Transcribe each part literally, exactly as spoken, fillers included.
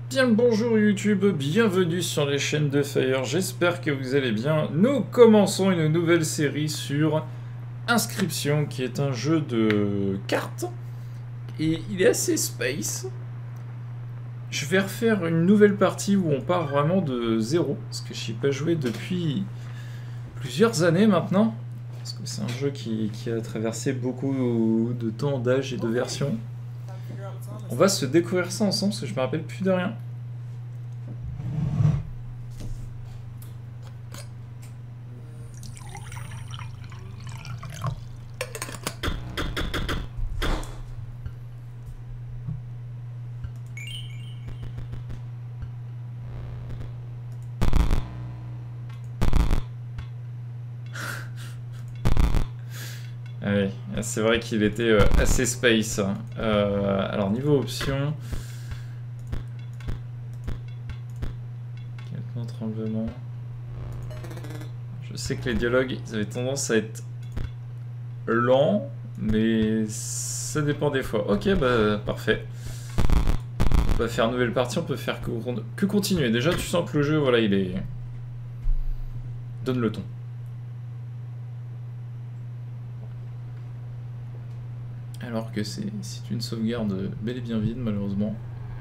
Bien le bonjour YouTube, bienvenue sur les chaînes de Fire, j'espère que vous allez bien. Nous commençons une nouvelle série sur Inscription, qui est un jeu de cartes, et il est assez space. Je vais refaire une nouvelle partie où on part vraiment de zéro, parce que je n'y ai pas joué depuis plusieurs années maintenant, parce que c'est un jeu qui, qui a traversé beaucoup de temps, d'âge et de versions. On va se découvrir ça ensemble parce que je me rappelle plus de rien. Ah oui, c'est vrai qu'il était euh, assez space. Euh, alors niveau options... Quelqu'un tremblement... Je sais que les dialogues, ils avaient tendance à être lents, mais ça dépend des fois. Ok, bah parfait. On va faire nouvelle partie, on peut faire que, que continuer. Déjà, tu sens que le jeu, voilà, il est... Donne le ton. Alors que c'est une sauvegarde bel et bien vide, malheureusement.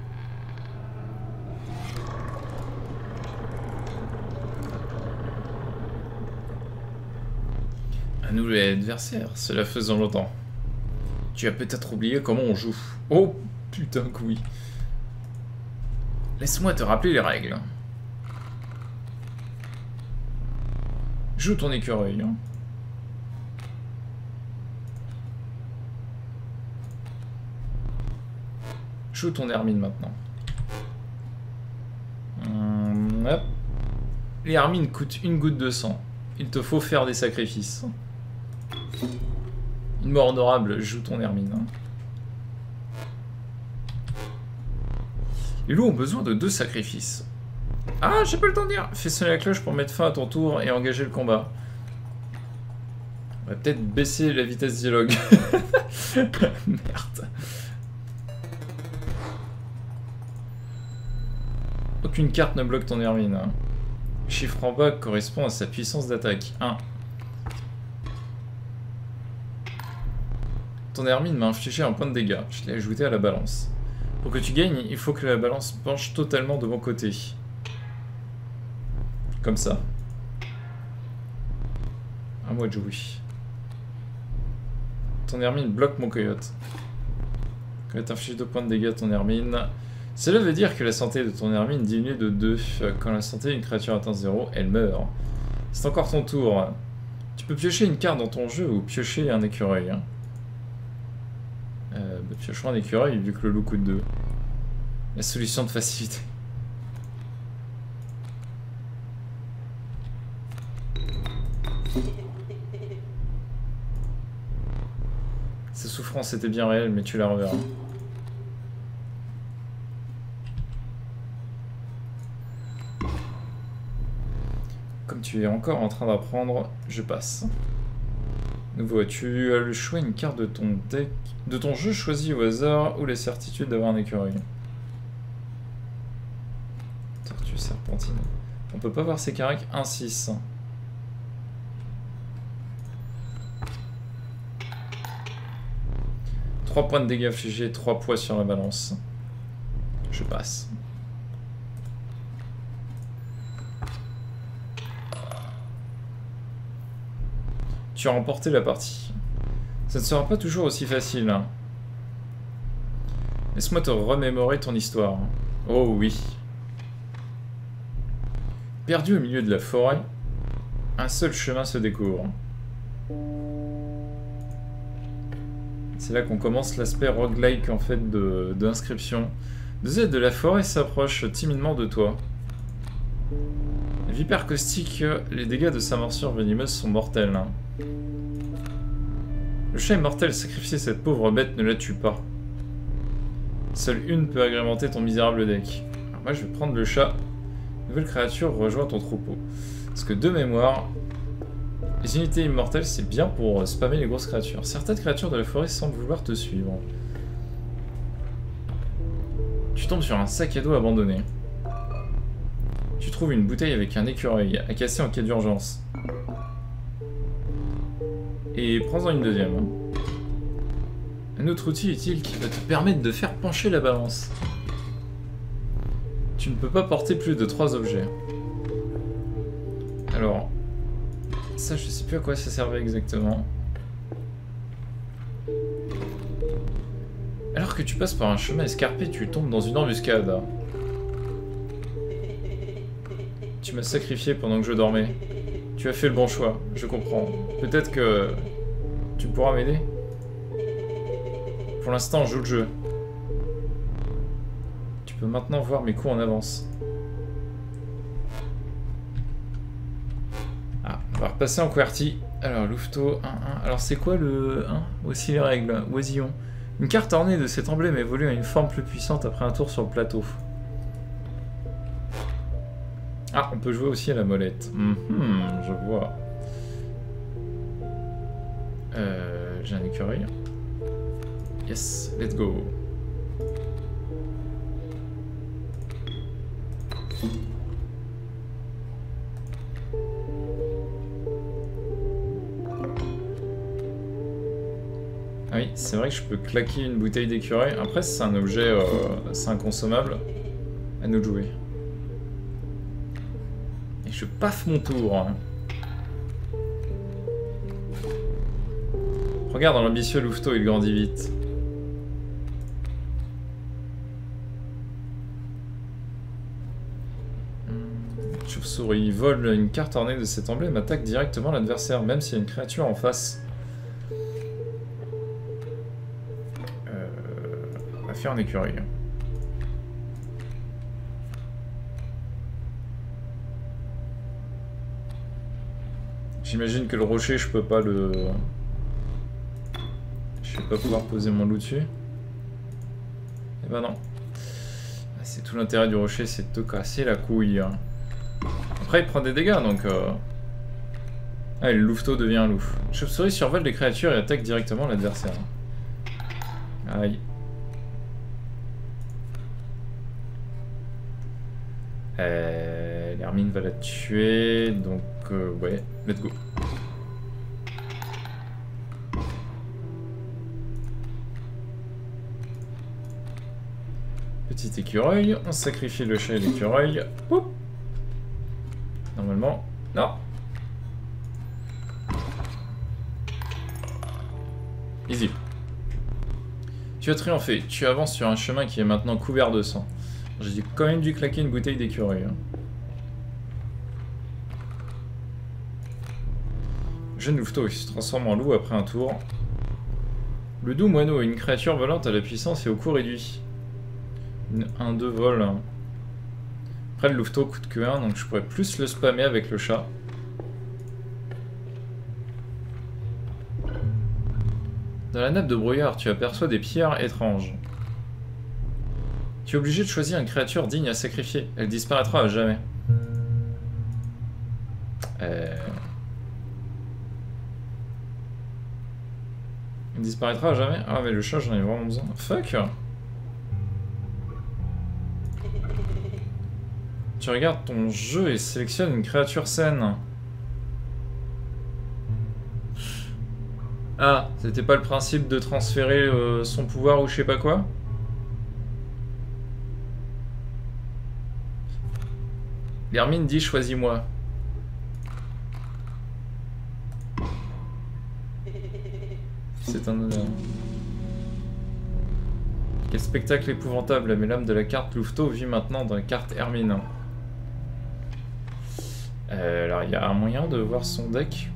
Un nouvel adversaire, cela faisant longtemps. Tu as peut-être oublié comment on joue. Oh, putain que oui. Laisse-moi te rappeler les règles. Joue ton écureuil. Hein. Joue ton hermine maintenant. Hum, hop. Les hermines coûtent une goutte de sang. Il te faut faire des sacrifices. Une mort honorable, joue ton hermine. Hein. Les loups ont besoin de deux sacrifices. Ah, j'ai pas le temps de dire. Fais sonner la cloche pour mettre fin à ton tour et engager le combat. On va peut-être baisser la vitesse dialogue. Merde. Aucune carte ne bloque ton hermine. Hein. Le chiffre en bas correspond à sa puissance d'attaque. un. Ton hermine m'a infligé un point de dégâts. Je l'ai ajouté à la balance. Pour que tu gagnes, il faut que la balance penche totalement de mon côté. Comme ça. À moi de jouer. Ton hermine bloque mon coyote. Quand tu infliges deux points de dégâts à ton hermine... Cela veut dire que la santé de ton hermine diminue de deux. Quand la santé d'une créature atteint zéro, elle meurt. C'est encore ton tour. Tu peux piocher une carte dans ton jeu ou piocher un écureuil. Hein. Euh, bah, piochons un écureuil vu que le loup coûte deux. La solution de facilité. Ces souffrances étaient bien réelles, mais tu la reverras. Comme tu es encore en train d'apprendre, je passe. Nouveau, tu as le choix une carte de ton deck, de ton jeu choisi au hasard ou la certitude d'avoir un écureuil. Tortue serpentine. On peut pas voir ses caracs. un six. trois points de dégâts infligés, trois poids sur la balance. Je passe. Tu as remporté la partie. Ça ne sera pas toujours aussi facile. Hein. Laisse-moi te remémorer ton histoire. Oh oui. Perdu au milieu de la forêt, un seul chemin se découvre. C'est là qu'on commence l'aspect roguelike en fait de, de l'inscription. Deux aides de la forêt s'approchent timidement de toi. Vipère caustique, les dégâts de sa morsure venimeuse sont mortels. Hein. Le chat est mortel, sacrifier cette pauvre bête ne la tue pas. Seule une peut agrémenter ton misérable deck. Alors moi je vais prendre le chat. Nouvelle créature rejoint ton troupeau. Parce que de mémoire, les unités immortelles c'est bien pour spammer les grosses créatures. Certaines créatures de la forêt semblent vouloir te suivre. Tu tombes sur un sac à dos abandonné. Tu trouves une bouteille avec un écureuil à casser en cas d'urgence. Et prends-en une deuxième. Un autre outil utile qui va te permettre de faire pencher la balance. Tu ne peux pas porter plus de trois objets. Alors, ça je sais plus à quoi ça servait exactement. Alors que tu passes par un chemin escarpé, tu tombes dans une embuscade. Tu m'as sacrifié pendant que je dormais. Tu as fait le bon choix, je comprends. Peut-être que tu pourras m'aider. Pour l'instant, joue le jeu. Tu peux maintenant voir mes coups en avance. Ah, on va repasser en QWERTY. Alors, Louveteau, un un. Alors, c'est quoi le un? Voici les règles. Oisillon. Une carte ornée de cet emblème évolue à une forme plus puissante après un tour sur le plateau. Ah, on peut jouer aussi à la molette. Mm-hmm, je vois. Euh, J'ai un écureuil. Yes, let's go. Ah oui, c'est vrai que je peux claquer une bouteille d'écureuil. Après, c'est un objet, euh, c'est inconsommable. À nous de jouer. Et je paffe mon tour. Regarde l'ambitieux Louveteau, il grandit vite. Chauve-souris vole une carte ornée de cet emblème, attaque directement l'adversaire, même s'il y a une créature en face. Euh, on va faire un écureuil. J'imagine que le rocher, je peux pas le... Je vais pas pouvoir poser mon loup dessus. Eh ben non. C'est tout l'intérêt du rocher, c'est de te casser la couille. Après, il prend des dégâts, donc... Euh... Ah, le louveteau devient un loup. Chauve-souris survole les créatures et attaque directement l'adversaire. Aïe. Euh... L'hermine va la tuer, donc... Euh, ouais, let's go. Petit écureuil, on sacrifie le chat et l'écureuil. Normalement, non. Easy. Tu as triomphé, tu avances sur un chemin qui est maintenant couvert de sang. J'ai quand même dû claquer une bouteille d'écureuil. Hein. Jeune louveteau qui se transforme en loup après un tour. Le doux moineau, une créature volante à la puissance et au coût réduit. un deux vol. Après le louveteau coûte que un, donc je pourrais plus le spammer avec le chat. Dans la nappe de brouillard, tu aperçois des pierres étranges. Tu es obligé de choisir une créature digne à sacrifier. Elle disparaîtra à jamais. Euh... Elle disparaîtra à jamais? Ah mais le chat, j'en ai vraiment besoin. Fuck! Tu regardes ton jeu et sélectionnes une créature saine. Ah, c'était pas le principe de transférer euh, son pouvoir ou je sais pas quoi? L'hermine dit choisis-moi. C'est un honneur. Quel spectacle épouvantable, mais l'âme de la carte Louveteau vit maintenant dans la carte Hermine. Euh, alors, il y a un moyen de voir son deck.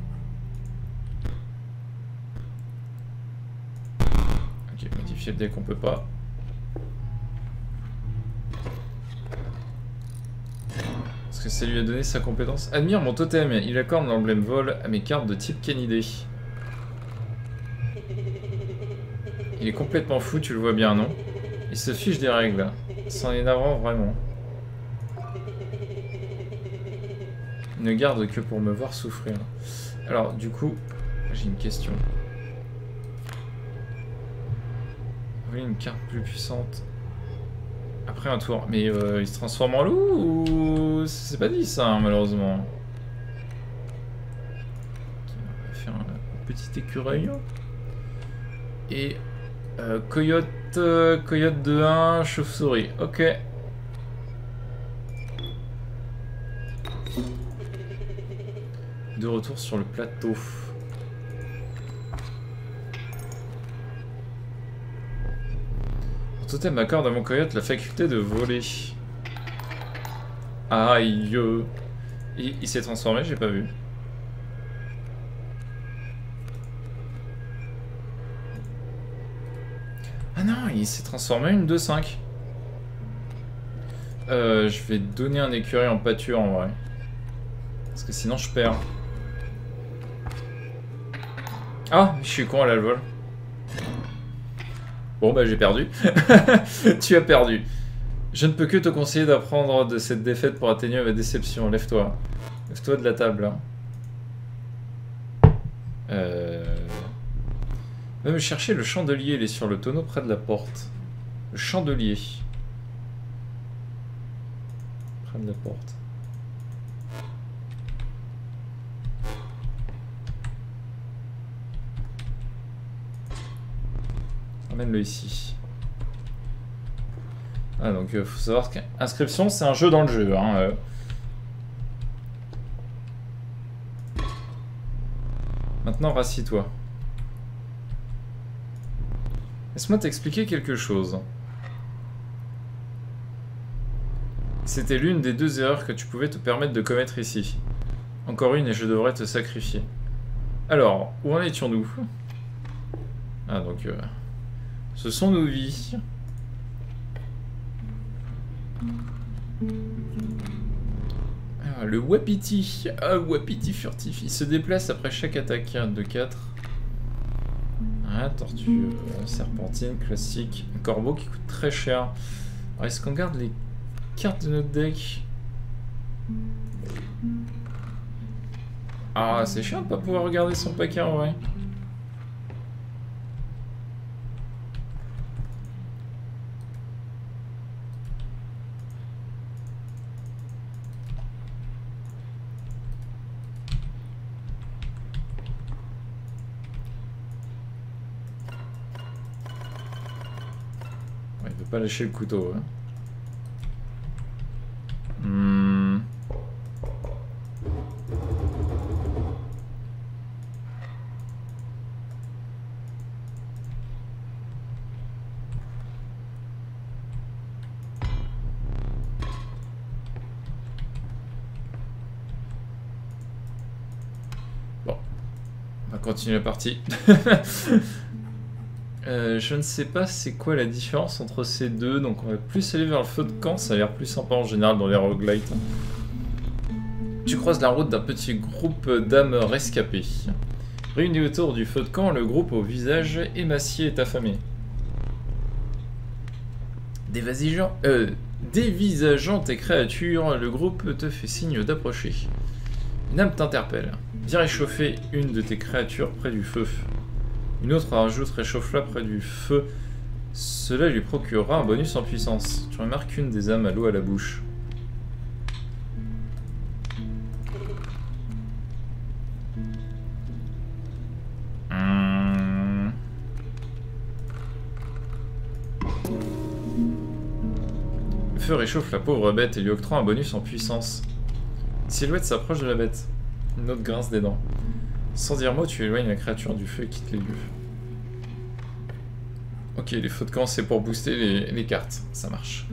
Ok, modifier le deck, on peut pas. Est-ce que ça lui a donné sa compétence? Admire mon totem, il accorde l'emblème vol à mes cartes de type Canidé. Il est complètement fou, tu le vois bien, non? Il se fiche des règles. C'en est navrant, vraiment. Il ne garde que pour me voir souffrir. Alors, du coup, j'ai une question. Vous voulez une carte plus puissante? Après un tour. Mais euh, il se transforme en loup ou... C'est pas dit ça, hein, malheureusement. Okay, on va faire un, un petit écureuil. Et... Euh, coyote... Euh, coyote de un, chauve-souris. Ok. De retour sur le plateau. Le totem accorde à mon coyote la faculté de voler. Aïe. Il, il s'est transformé, j'ai pas vu. Ah non, il s'est transformé en une deux cinq. Euh, je vais donner un écureuil en pâture en vrai. Parce que sinon je perds. Ah, je suis con à la vol. Bon bah j'ai perdu. Tu as perdu. Je ne peux que te conseiller d'apprendre de cette défaite pour atténuer ma déception. Lève-toi. Lève-toi de la table. Hein. Euh... Va me chercher le chandelier, il est sur le tonneau près de la porte. Le chandelier. Près de la porte. Ramène-le ici. Ah donc euh, faut savoir qu'inscription c'est un jeu dans le jeu. Hein, euh. Maintenant rassis-toi. Laisse-moi t'expliquer quelque chose. C'était l'une des deux erreurs que tu pouvais te permettre de commettre ici. Encore une et je devrais te sacrifier. Alors, où en étions-nous? Ah donc... Euh, ce sont nos vies. Ah, le Wapiti. Ah, Wapiti furtif. Il se déplace après chaque attaque. De quatre. Ah, tortue, euh, serpentine, classique. Un corbeau qui coûte très cher. Alors, est-ce qu'on garde les cartes de notre deck? Ah, c'est chiant de pas pouvoir regarder son paquet en vrai. Ouais, il veut pas lâcher le couteau. Hein. Hmm. Bon, on va continuer la partie. euh, je ne sais pas c'est quoi la différence entre ces deux, donc on va plus aller vers le feu de camp, ça a l'air plus sympa en général dans les roguelites. Tu croises la route d'un petit groupe d'âmes rescapées. Réunis autour du feu de camp, le groupe au visage émacié est affamé. Dévisageant, euh, dévisageant tes créatures, le groupe te fait signe d'approcher. Une âme t'interpelle. Viens réchauffer une de tes créatures près du feu. Une autre rajoute réchauffe-la près du feu. Cela lui procurera un bonus en puissance. Tu remarques une des âmes à l'eau à la bouche. Hum. Le feu réchauffe la pauvre bête et lui octroie un bonus en puissance. Une silhouette s'approche de la bête. Une autre grince des dents. Sans dire mot, tu éloignes la créature du feu et quittes les lieux. Ok, les feux de camp, c'est pour booster les, les cartes. Ça marche.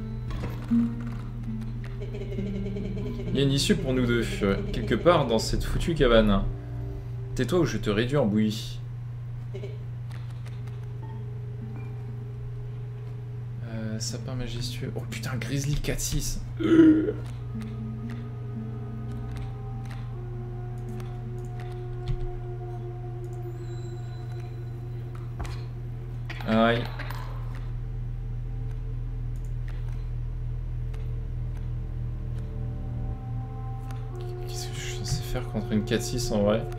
Il y a une issue pour nous deux, quelque part dans cette foutue cabane. Tais-toi ou je te réduis en bouillie. Euh, sapin majestueux. Oh putain, Grizzly quatre six. Euh. Aïe. Qu'est-ce que je suis censé faire contre une quatre six en vrai?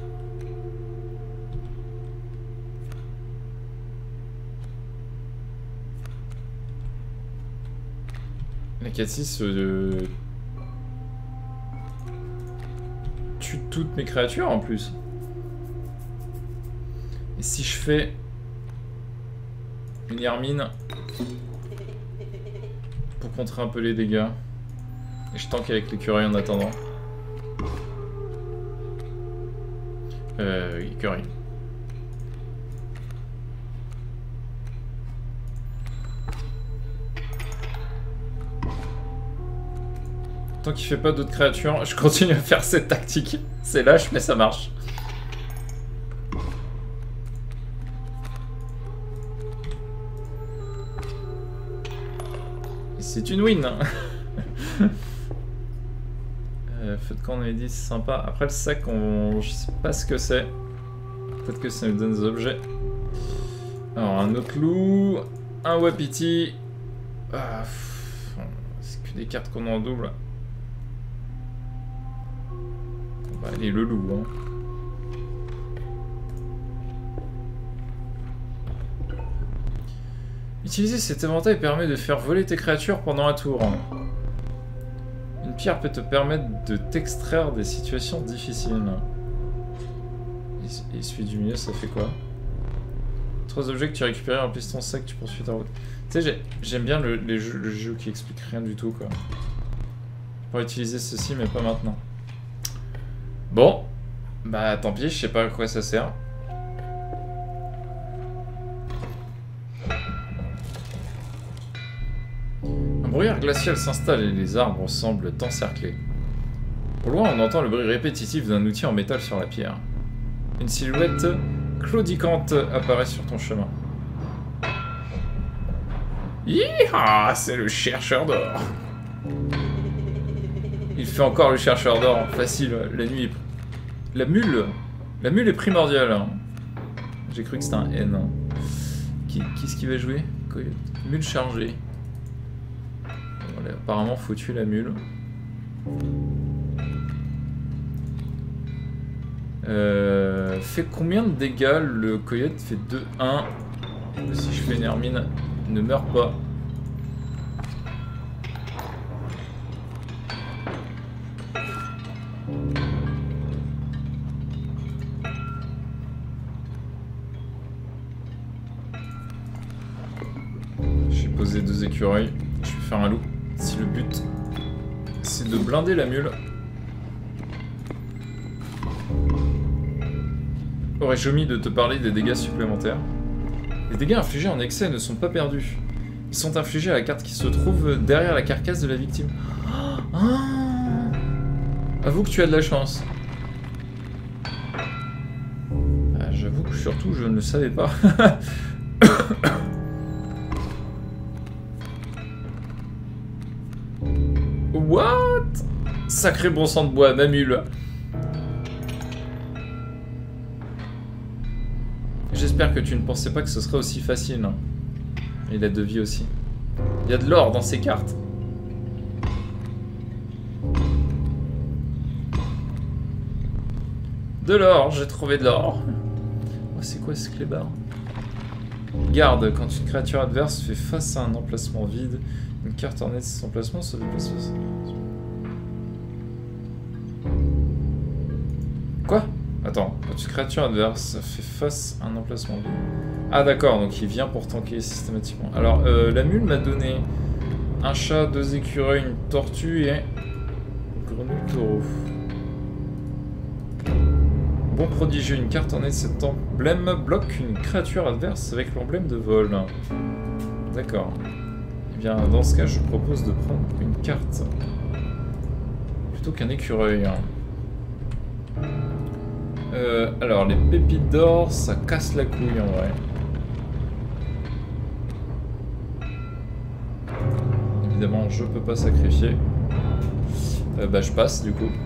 La quatre six euh, tue toutes mes créatures en plus. Et si je fais une hermine pour contrer un peu les dégâts, et je tank avec l'écureuil en attendant. Euh, écureuil. Tant qu'il fait pas d'autres créatures, je continue à faire cette tactique. C'est lâche, mais ça marche. C'est une win. euh, Feu de camp, on avait dit, c'est sympa. Après le sac, on... je sais pas ce que c'est. Peut-être que ça nous donne des objets. Alors, un autre loup, un wapiti. Ah, c'est que des cartes qu'on a en double. On va aller le loup. Hein. Utiliser cet éventail permet de faire voler tes créatures pendant un tour. Une pierre peut te permettre de t'extraire des situations difficiles. Et celui du milieu, ça fait quoi? Trois objets que tu récupères, en plus ton sac, tu poursuis ta route. Tu sais, j'aime bien le, les jeux, le jeu qui explique rien du tout, quoi. Je pourrais utiliser ceci, mais pas maintenant. Bon, bah tant pis, je sais pas à quoi ça sert. Un brouillard glacial s'installe et les arbres semblent t'encercler. Au loin, on entend le bruit répétitif d'un outil en métal sur la pierre. Une silhouette claudiquante apparaît sur ton chemin. Yeeha, c'est le chercheur d'or. Il fait encore le chercheur d'or, facile, la nuit est... La mule La mule est primordiale. Hein. J'ai cru que c'était un N. Hein. Qui, qui est-ce qui va jouer? Mule chargée. Voilà, apparemment, faut tuer la mule. Euh, fait combien de dégâts le coyote? Fait deux, un. Si je fais une hermine, ne meurt pas. J'ai posé deux écureuils. Je vais faire un loup. Si le but c'est de blinder la mule. Aurais-je omis de te parler des dégâts supplémentaires? Les dégâts infligés en excès ne sont pas perdus. Ils sont infligés à la carte qui se trouve derrière la carcasse de la victime. Ah, avoue que tu as de la chance. Ah, j'avoue que surtout je ne le savais pas. What? Sacré bon sang de bois, ma mule. J'espère que tu ne pensais pas que ce serait aussi facile. Hein. Il a de vie aussi. Il y a de l'or dans ces cartes. De l'or, j'ai trouvé de l'or. Oh, c'est quoi ce clébard? Garde, quand une créature adverse fait face à un emplacement vide, une carte ornée de cet emplacement se déplace. Quoi? Attends, quand une créature adverse fait face à un emplacement vide. Ah d'accord, donc il vient pour tanker systématiquement. Alors, euh, la mule m'a donné un chat, deux écureuils, une tortue et une grenouille taureau. Bon prodigieux, une carte ornée de cet emblème bloque une créature adverse avec l'emblème de vol. D'accord. Eh bien, dans ce cas, je propose de prendre une carte plutôt qu'un écureuil. Euh, alors, les pépites d'or, ça casse la couille en vrai. Évidemment, je peux pas sacrifier. Euh, bah, je passe du coup.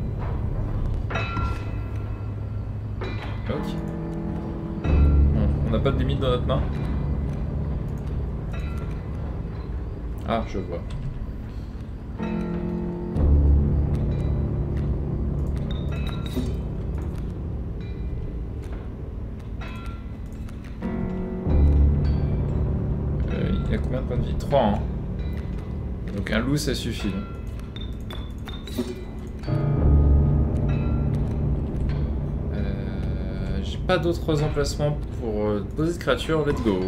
Ok. Bon, on n'a pas de limite dans notre main. Ah, je vois. Euh, il y a combien de points de vie? trois, hein. Donc un loup, ça suffit. Euh, J'ai pas d'autres emplacements pour euh, poser de créatures. Let's go.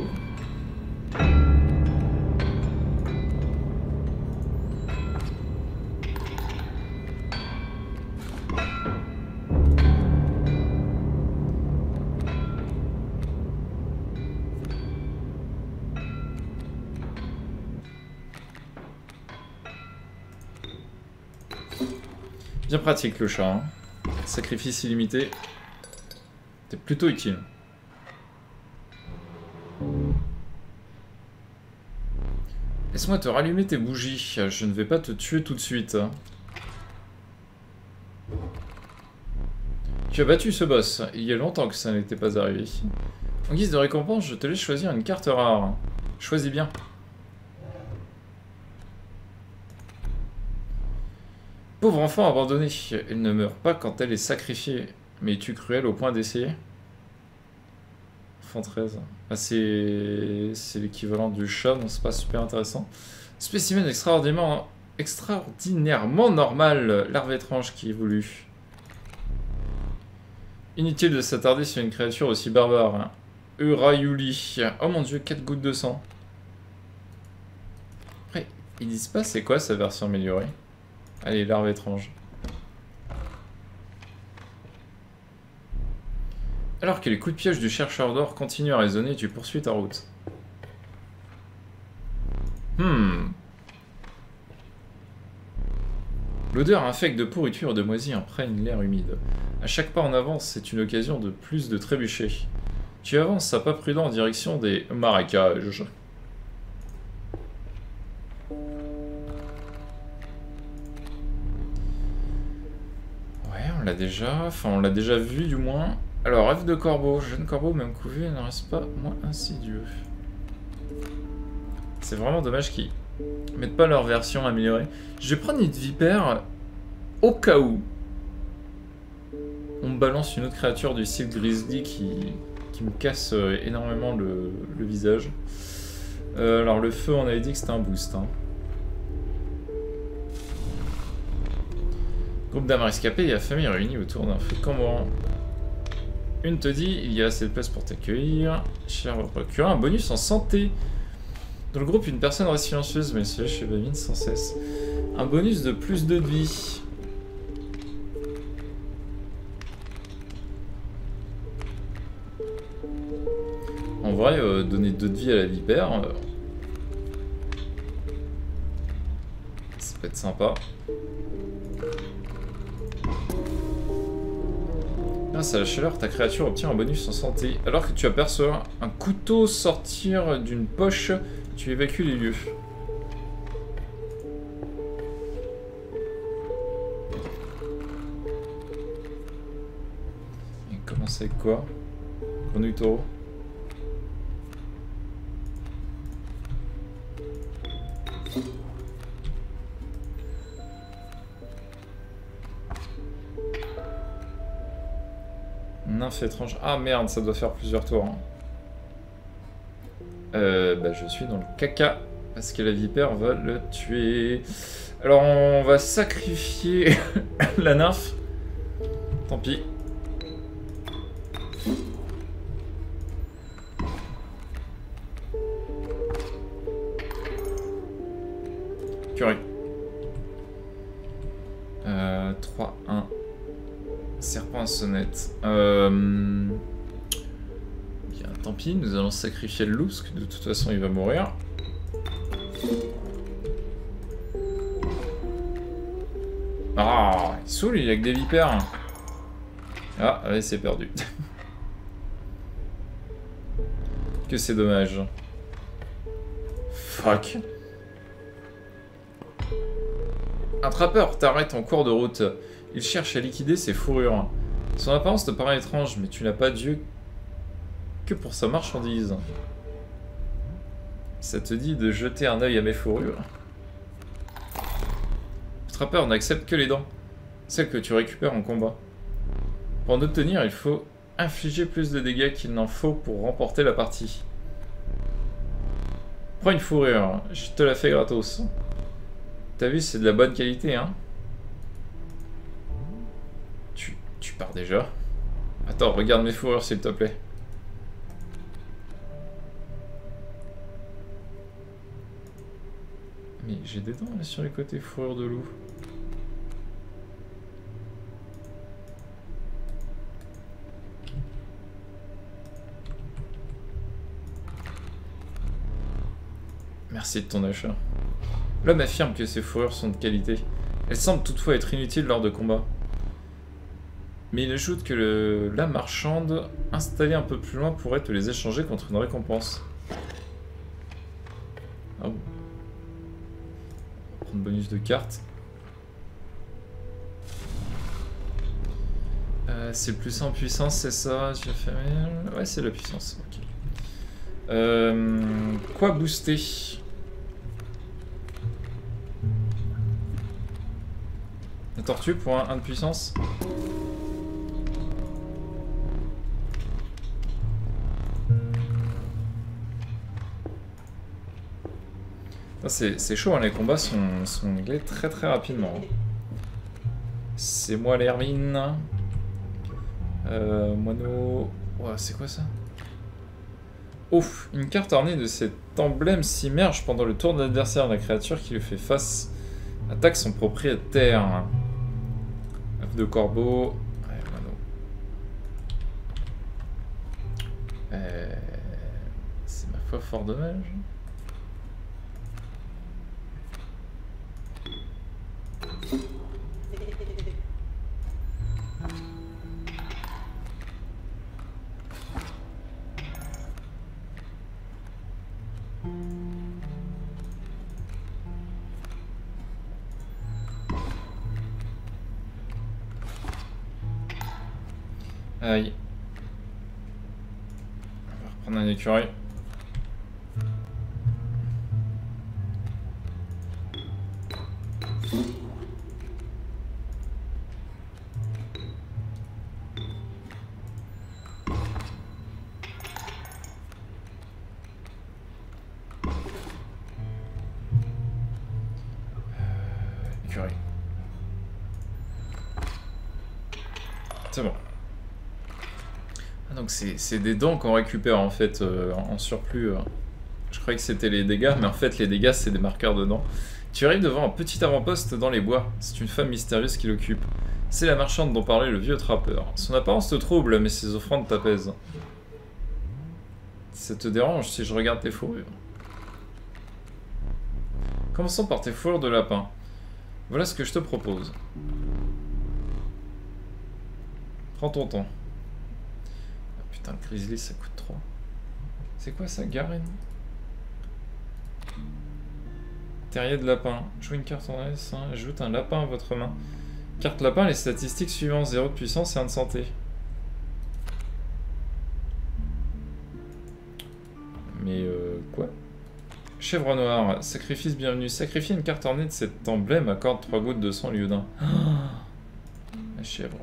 Bien pratique le chat, hein. Sacrifice illimité. C'est plutôt utile. Laisse-moi te rallumer tes bougies. Je ne vais pas te tuer tout de suite. Tu as battu ce boss. Il y a longtemps que ça n'était pas arrivé. En guise de récompense, je te laisse choisir une carte rare. Choisis bien. Pauvre enfant abandonné, elle ne meurt pas quand elle est sacrifiée. Mais es-tu cruel au point d'essayer? Enfant treize. Ah, c'est c'est l'équivalent du chat, donc c'est pas super intéressant. Spécimen extraordinairement, extraordinairement normal, larve étrange qui évolue. Inutile de s'attarder sur une créature aussi barbare. Urayuli. Oh mon dieu, quatre gouttes de sang. Après, ils disent pas c'est quoi sa version améliorée. Allez, larve étrange. Alors que les coups de piège du chercheur d'or continuent à résonner, tu poursuis ta route. Hmm. L'odeur infecte de pourriture et de moisie imprègne l'air humide. À chaque pas en avance, c'est une occasion de plus de trébucher. Tu avances à pas prudent en direction des marécages. On l'a déjà, enfin on l'a déjà vu du moins. Alors, rêve de corbeau, jeune corbeau, même couvé, ne reste pas moins insidieux. C'est vraiment dommage qu'ils mettent pas leur version améliorée. Je vais prendre une vipère au cas où on me balance une autre créature du style grizzly qui, qui me casse énormément le, le visage. Euh, alors le feu, on avait dit que c'était un boost. Hein. Groupe d'âmes rescapées et la famille réunie autour d'un feu de camp. Une te dit, il y a assez de place pour t'accueillir. Cher procurer un bonus en santé. Dans le groupe, une personne reste silencieuse, mais se lèche et bavine sans cesse. Un bonus de plus de vie. En vrai, euh, donner deux de vie à la vipère, euh, ça peut être sympa. Grâce à la chaleur, ta créature obtient un bonus en santé. Alors que tu aperçois un couteau sortir d'une poche, tu évacues les lieux. Et commence avec quoi? Grenouille taureau. Nymphe étrange. Ah merde, ça doit faire plusieurs tours. Hein. Euh, bah, je suis dans le caca. Parce que la vipère va le tuer. Alors on va sacrifier la nymphe. Tant pis. Curry. Euh, trois, un. Serpent à sonnette. Euh... Bien, tant pis, nous allons sacrifier le loup, parce que de toute façon il va mourir. Ah, il saoule, il a que des vipères. Ah, allez, c'est perdu. Que c'est dommage. Fuck. Un trappeur t'arrête en cours de route. Il cherche à liquider ses fourrures. Son apparence te paraît étrange, mais tu n'as pas d'yeux que pour sa marchandise. Ça te dit de jeter un œil à mes fourrures? Le trappeur n'accepte que les dents, celles que tu récupères en combat. Pour en obtenir, il faut infliger plus de dégâts qu'il n'en faut pour remporter la partie. Prends une fourrure, je te la fais gratos. T'as vu, c'est de la bonne qualité, hein. Tu, tu pars déjà. Attends, regarde mes fourrures, s'il te plaît. Mais j'ai des dents là sur les côtés, fourrure de loup. Merci de ton achat. L'homme affirme que ces fourrures sont de qualité. Elles semblent toutefois être inutiles lors de combats. Mais il ajoute que le, la marchande installée un peu plus loin pourrait te les échanger contre une récompense. Ah bon. On va prendre bonus de carte. Euh, c'est le plus en puissance, c'est ça? J'ai fait... Ouais, c'est la puissance. Ok. Euh, quoi booster? La tortue pour un, un de puissance. C'est chaud, hein, les combats sont, sont réglés très très rapidement. C'est moi l'Hermine. Euh, mono... Ouais, c'est quoi ça? Ouf, une carte ornée de cet emblème s'immerge pendant le tour de l'adversaire. La créature qui lui fait face attaque son propriétaire. Œuf de corbeau. Ouais, mono. Euh... C'est ma foi fort dommage. Aïe. On va reprendre un écureuil. Écureuil. C'est bon. Ah, donc c'est des dents qu'on récupère en fait euh, en surplus. Euh. Je croyais que c'était les dégâts, mais en fait les dégâts c'est des marqueurs de dents. Tu arrives devant un petit avant-poste dans les bois. C'est une femme mystérieuse qui l'occupe. C'est la marchande dont parlait le vieux trappeur. Son apparence te trouble, mais ses offrandes t'apaisent. Ça te dérange si je regarde tes fourrures? Commençons par tes fourrures de lapin. Voilà ce que je te propose. Prends ton temps. Ah, putain, le grizzly ça coûte trop. C'est quoi ça, Garen? Terrier de lapin. Jouez une carte en S, hein. Ajoute un lapin à votre main. Carte lapin, les statistiques suivantes: zéro de puissance et un de santé. Mais euh, quoi? Chèvre noire, sacrifice bienvenue. Sacrifier une carte ornée de cet emblème accorde trois gouttes de sang au lieu d'un. La chèvre.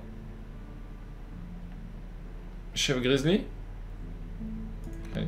Chèvre grizzly? Allez.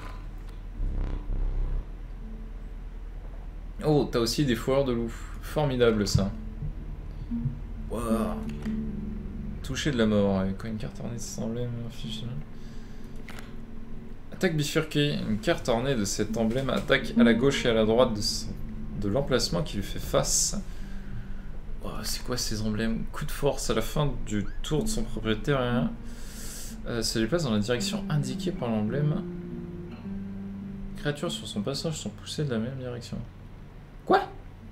Oh, t'as aussi des fourrures de loup. Formidable ça. Wow. Toucher de la mort. Quand une carte ornée de cet emblème affiche. Attaque bifurquée. Une carte ornée de cet emblème attaque à la gauche et à la droite de, son... de l'emplacement qui lui fait face. Oh, c'est quoi ces emblèmes? Coup de force à la fin du tour de son propriétaire. Euh, se déplace dans la direction indiquée par l'emblème. Créatures sur son passage sont poussées de la même direction. Quoi?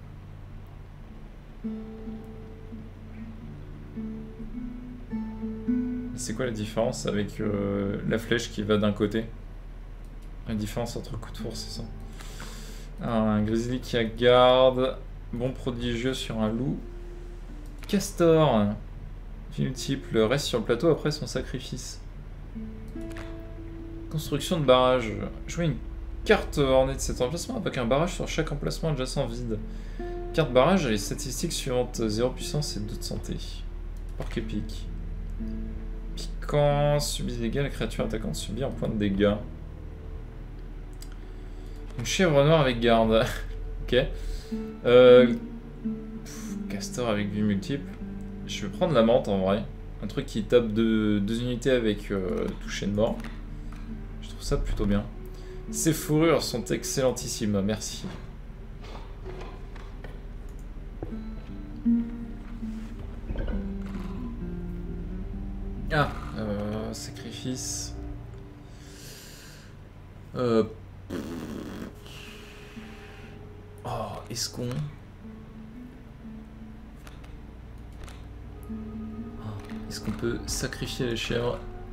C'est quoi la différence avec euh, la flèche qui va d'un côté? La différence entre coup de force, c'est ça. Alors, un grizzly qui a garde. Bon prodigieux sur un loup. Castor. Vie multiple. Reste sur le plateau après son sacrifice. Construction de barrage. Jouer une carte ornée de cet emplacement avec un barrage sur chaque emplacement adjacent vide. Carte barrage a les statistiques suivantes: zéro puissance et deux de santé. Porc épique. Piquant, subit des dégâts, la créature attaquante subit un point de dégâts. Une chèvre noire avec garde. Ok. Euh, Castor avec vie multiple. Je vais prendre la menthe en vrai. Un truc qui tape deux, deux unités avec euh, toucher de mort. Je trouve ça plutôt bien. Ces fourrures sont excellentissimes, merci. Ah, euh, sacrifice. Euh... Oh, escon. Est-ce qu'on peut sacrifier les chèvres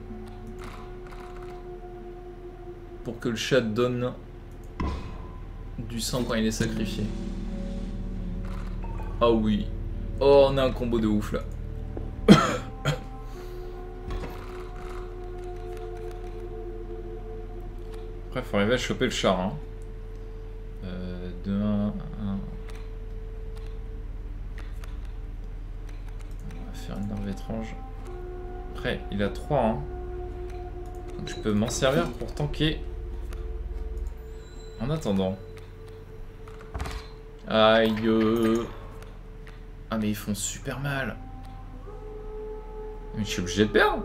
pour que le chat donne du sang quand il est sacrifié? Ah oui. Oh, on a un combo de ouf là. Après, faut arriver à choper le char. Hein. Euh, deux, un, un. On va faire une arme étrange. Après, il a trois. Hein. Donc je peux m'en servir pour tanker. En attendant. Aïe. Ah mais ils font super mal. Mais je suis obligé de perdre.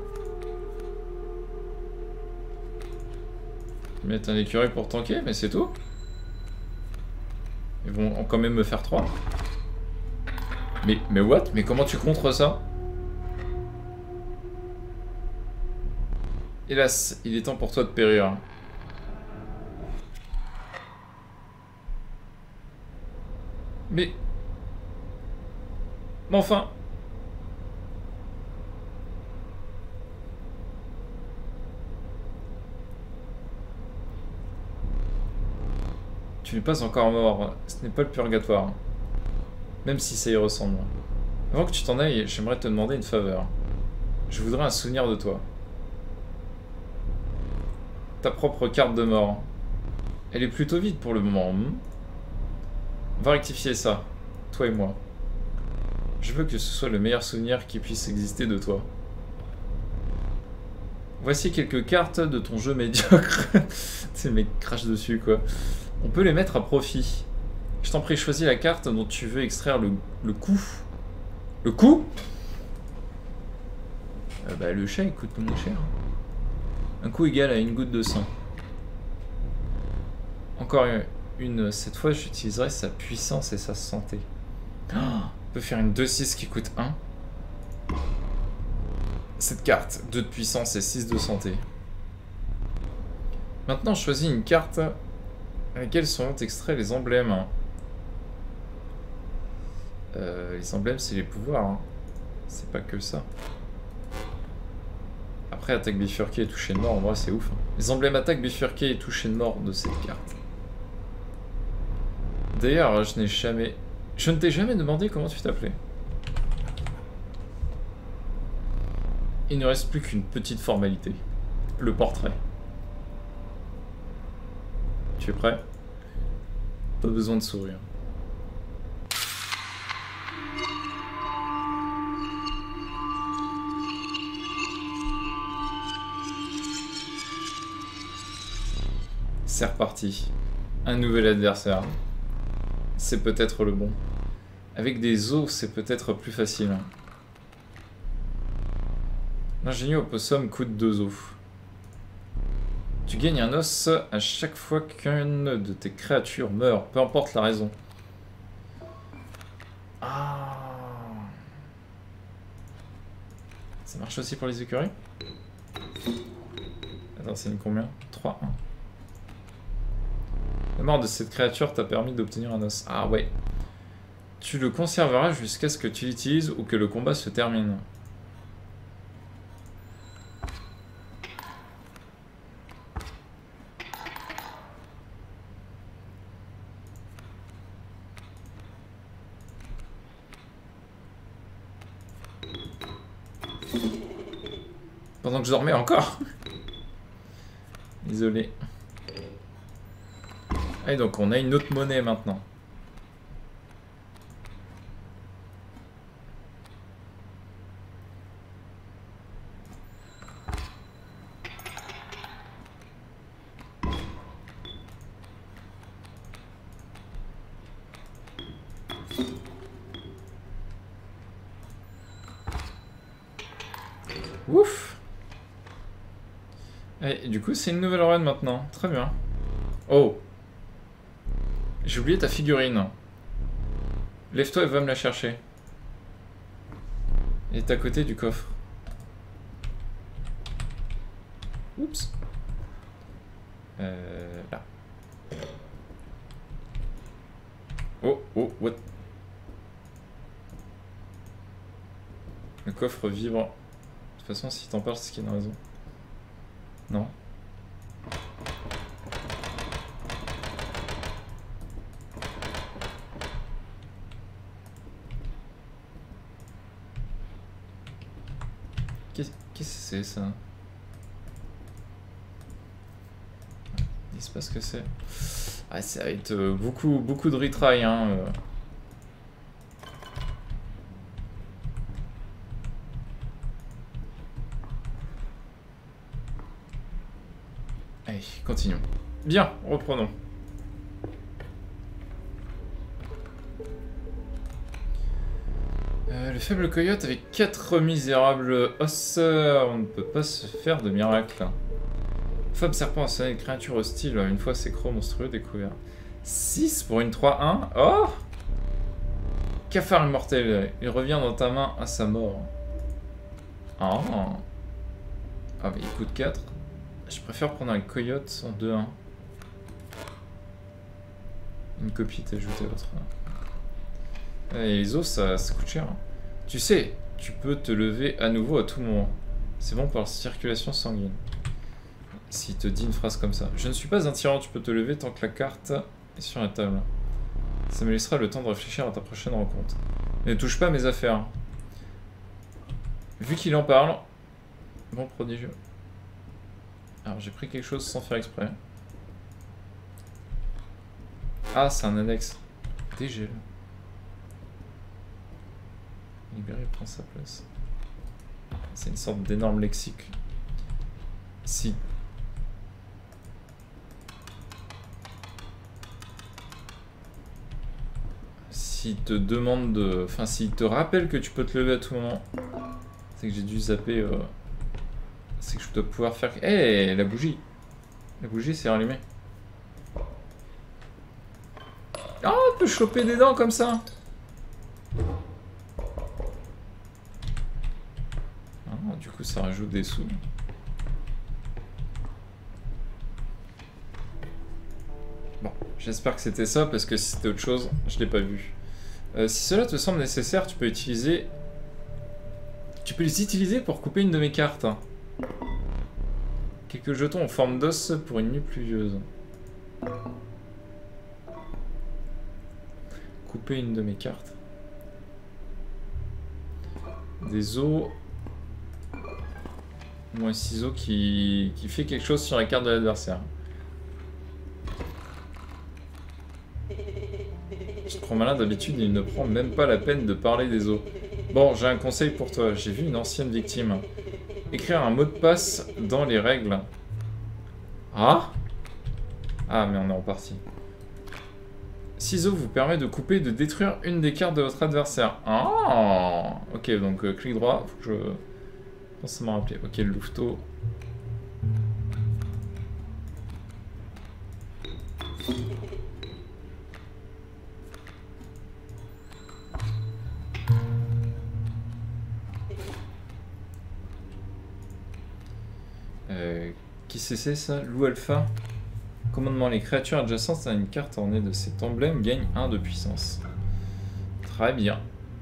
Je vais mettre un écureuil pour tanker, mais c'est tout. Ils vont quand même me faire trois. Mais, mais what? Mais comment tu contres ça? Hélas, il est temps pour toi de périr. Mais... Mais enfin... Tu n'es pas encore mort. Ce n'est pas le purgatoire. Même si ça y ressemble. Avant que tu t'en ailles, j'aimerais te demander une faveur. Je voudrais un souvenir de toi. Ta propre carte de mort. Elle est plutôt vide pour le moment. Hmm? On va rectifier ça. Toi et moi. Je veux que ce soit le meilleur souvenir qui puisse exister de toi. Voici quelques cartes de ton jeu médiocre. C'est mec crache dessus quoi. On peut les mettre à profit. Je t'en prie, choisis la carte dont tu veux extraire le, le coup. Le coup euh, Bah le chat il coûte le moins cher. Un coup égal à une goutte de sang. Encore une. Cette fois j'utiliserai sa puissance et sa santé. Oh, on peut faire une deux six qui coûte un. Cette carte, deux de puissance et six de santé. Maintenant choisis une carte avec laquelle sont extraits les emblèmes. Euh, les emblèmes c'est les pouvoirs. Hein. C'est pas que ça. Après attaque bifurquée et toucher de mort, en vrai c'est ouf. Hein. Les emblèmes attaque bifurquée et toucher de mort de cette carte. D'ailleurs, je n'ai jamais... Je ne t'ai jamais demandé comment tu t'appelais. Il ne reste plus qu'une petite formalité. Le portrait. Tu es prêt? Pas besoin de sourire. C'est reparti. Un nouvel adversaire. C'est peut-être le bon. Avec des os, c'est peut-être plus facile. L'ingénieux opossum coûte deux os. Tu gagnes un os à chaque fois qu'une de tes créatures meurt, peu importe la raison. Ah. Ça marche aussi pour les écureuils? Attends, c'est une combien? trois, un. La mort de cette créature t'a permis d'obtenir un os. Ah ouais. Tu le conserveras jusqu'à ce que tu l'utilises ou que le combat se termine. Pendant que je dormais encore. Désolé. Et donc on a une autre monnaie maintenant. Ouf. Et du coup, c'est une nouvelle run maintenant. Très bien. Oh. J'ai oublié ta figurine. Lève-toi et va me la chercher. Elle est à côté du coffre. Oups. Euh, là. Oh, oh, what? Le coffre vibre. De toute façon, si t'en parles, c'est qu'il y a une raison. Non. Qu'est-ce que c'est ça? Dis pas ce que c'est. Ah, ça va être euh, beaucoup, beaucoup de retry, hein. Euh. Allez, continuons. Bien, reprenons. Euh, le faible coyote avec quatre misérables osseurs. On ne peut pas se faire de miracle. Femme serpent a sonné une créature hostile une fois ses crocs monstrueux découverts. six pour une trois un. Oh! Cafard immortel. Il revient dans ta main à sa mort. Oh. Ah, mais il coûte quatre. Je préfère prendre un coyote en deux un. Une copie est ajoutée à l'autre. Et les os, ça, ça coûte cher. Tu sais, tu peux te lever à nouveau à tout moment. C'est bon pour la circulation sanguine. S'il te dit une phrase comme ça. Je ne suis pas un tyran, tu peux te lever tant que la carte est sur la table. Ça me laissera le temps de réfléchir à ta prochaine rencontre. Ne touche pas à mes affaires. Vu qu'il en parle... Bon, prodigieux. Alors, j'ai pris quelque chose sans faire exprès. Ah, c'est un annexe. Dégel. Libéré prend sa place. C'est une sorte d'énorme lexique. Si... S'il te demande de... Enfin, s'il te rappelle que tu peux te lever à tout moment, c'est que j'ai dû zapper... Euh... C'est que je dois pouvoir faire... Eh, hey, la bougie! La bougie s'est rallumée. Ah, oh, on peut choper des dents comme ça! Ah, du coup, ça rajoute des sous. Bon, j'espère que c'était ça, parce que si c'était autre chose, je l'ai pas vu. Euh, si cela te semble nécessaire, tu peux utiliser... Tu peux les utiliser pour couper une de mes cartes. Quelques jetons en forme d'os pour une nuit pluvieuse. Couper une de mes cartes. Des os... Ou un ciseau qui... qui fait quelque chose sur la carte de l'adversaire. Je te prends malin d'habitude, il ne prend même pas la peine de parler des os. Bon, j'ai un conseil pour toi. J'ai vu une ancienne victime. Écrire un mot de passe dans les règles. Ah? Ah, mais on est en partie. Ciseau vous permet de couper et de détruire une des cartes de votre adversaire. Ah! Ok, donc euh, clic droit. Faut que je... je pense que ça m'a rappelé. Ok, le louveteau. Euh, qui c'est ça? Loup alpha. Commandement, les créatures adjacentes à une carte ornée de cet emblème gagnent un de puissance. Très bien.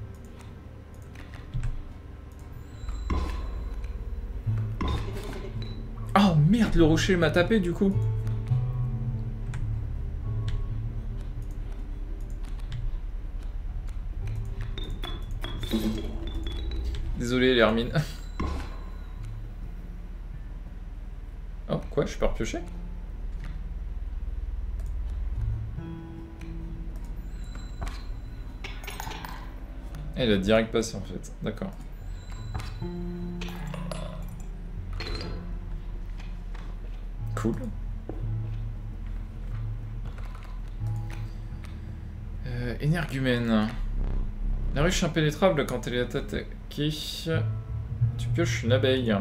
Oh merde, le rocher m'a tapé du coup. Désolé l'hermine. Oh, quoi, je peux repiocher? Elle a direct passé en fait, d'accord. Cool. Euh, énergumène. La ruche impénétrable quand elle est attaquée Tu pioches une abeille.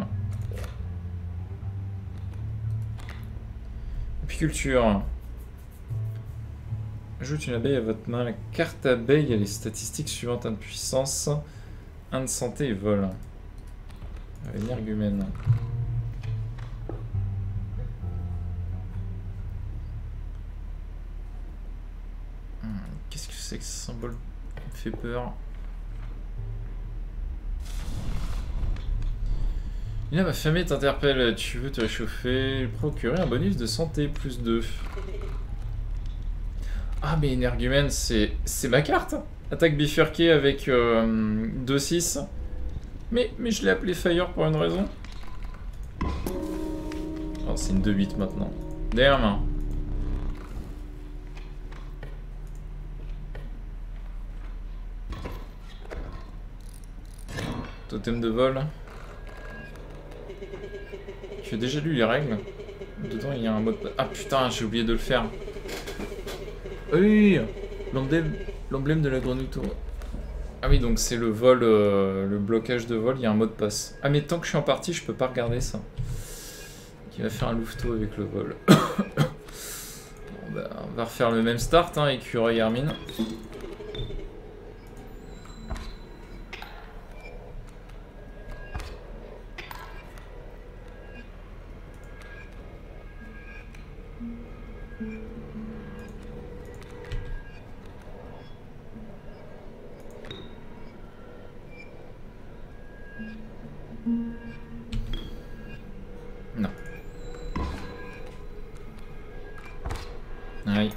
Apiculture. Ajoute une abeille à votre main. La carte abeille a les statistiques suivantes. un de puissance, un de santé et vol. Énergumène. Hmm, Qu'est-ce que c'est que ce symbole qui me fait peur? Une âme affamée t'interpelle. Tu veux te réchauffer? Procurer un bonus de santé plus deux. Ah mais énergumène c'est c'est ma carte. Attaque bifurquée avec euh, deux six. Mais, mais je l'ai appelé Fire pour une raison. Oh, c'est une deux huit maintenant. Derrière main. Totem de vol. Tu as déjà lu les règles? Dedans il y a un mot de... Ah putain, j'ai oublié de le faire. Oui, l'emblème l'emblème de la grenouille tour. Ah oui, donc c'est le vol, euh, le blocage de vol, il y a un mot de passe. Ah mais tant que je suis en partie, je peux pas regarder ça. Qui va faire un louveteau avec le vol. Bon, bah, on va refaire le même start, hein, écureuil Hermine. Non. Oui.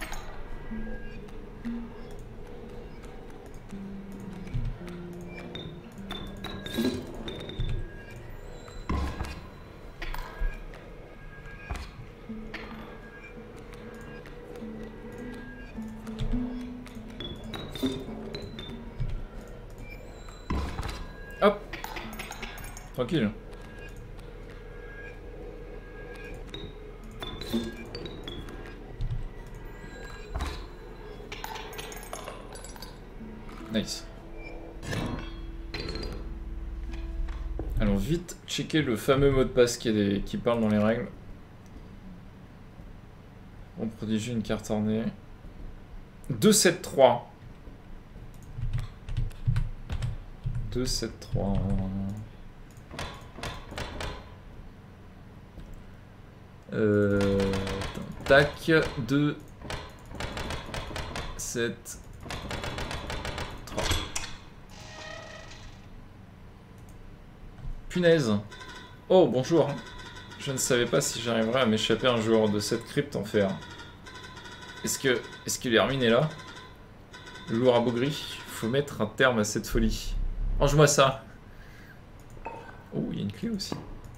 Hop. Tranquille. Nice. Allons vite checker le fameux mot de passe qui, est des... qui parle dans les règles. On prodigie une carte ornée. deux sept trois. deux sept trois. Euh... Tac. deux sept trois. Punaise. Oh, bonjour. Je ne savais pas si j'arriverais à m'échapper un jour de cette crypte en fer. Est-ce que... Est-ce que l'Hermine est là? Le lourd à gris. Faut mettre un terme à cette folie. Range-moi ça. Oh, il y a une clé aussi.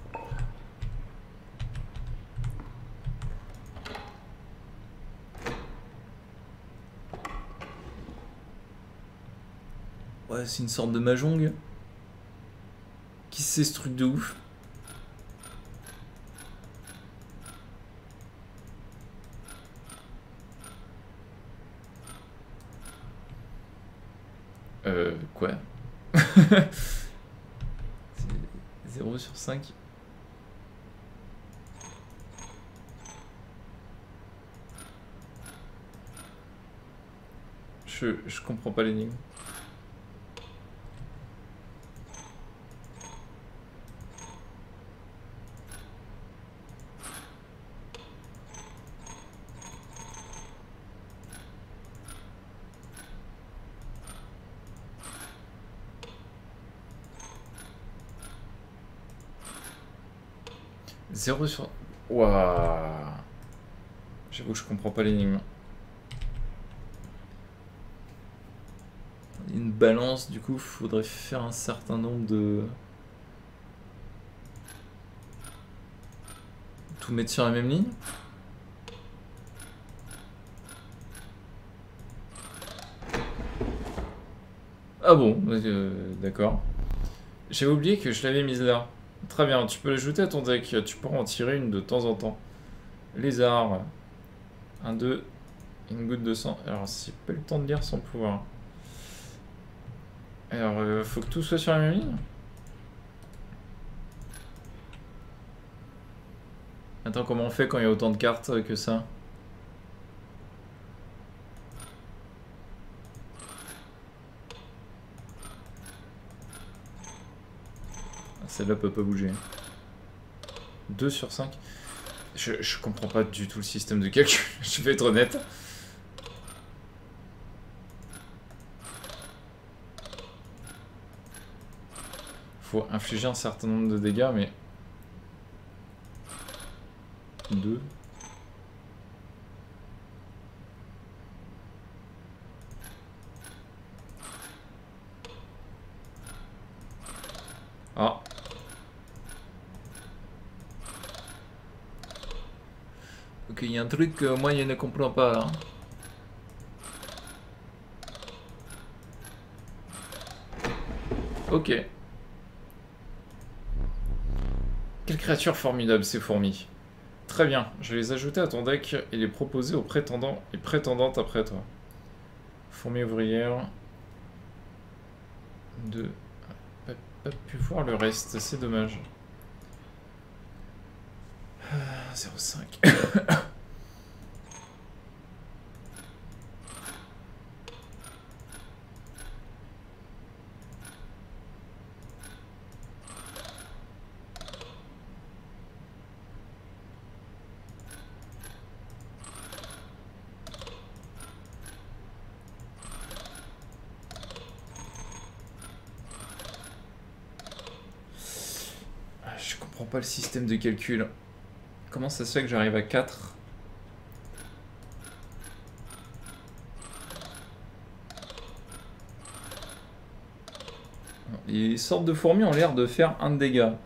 Ouais, c'est une sorte de mahjong. Qui c'est ce truc de ouf? Euh, quoi? zéro sur cinq. Je, je comprends pas l'énigme. zéro sur... Waouh. J'avoue que je comprends pas l'énigme. Une balance, du coup, faudrait faire un certain nombre de... Tout mettre sur la même ligne. Ah bon, euh, d'accord. J'avais oublié que je l'avais mise là. Très bien, tu peux l'ajouter à ton deck, tu pourras en tirer une de temps en temps. Lézard. un, deux, une goutte de sang. Alors, c'est pas le temps de lire son pouvoir. Alors, euh, faut que tout soit sur la même ligne. Attends, comment on fait quand il y a autant de cartes que ça? Celle-là peut pas bouger. deux sur cinq. Je, je comprends pas du tout le système de calcul, je vais être honnête. Faut infliger un certain nombre de dégâts, mais... deux. Ah. Ok, il y a un truc que moi je ne comprends pas là. Ok. Quelle créature formidable ces fourmis. Très bien, je vais les ajouter à ton deck et les proposer aux prétendants et prétendantes après toi. Fourmi ouvrière. Deux. Pas, pas pu voir le reste, c'est dommage. zéro cinq. Je comprends pas le système de calcul. Comment ça se fait que j'arrive à quatre? Les sortes de fourmis ont l'air de faire un de dégâts.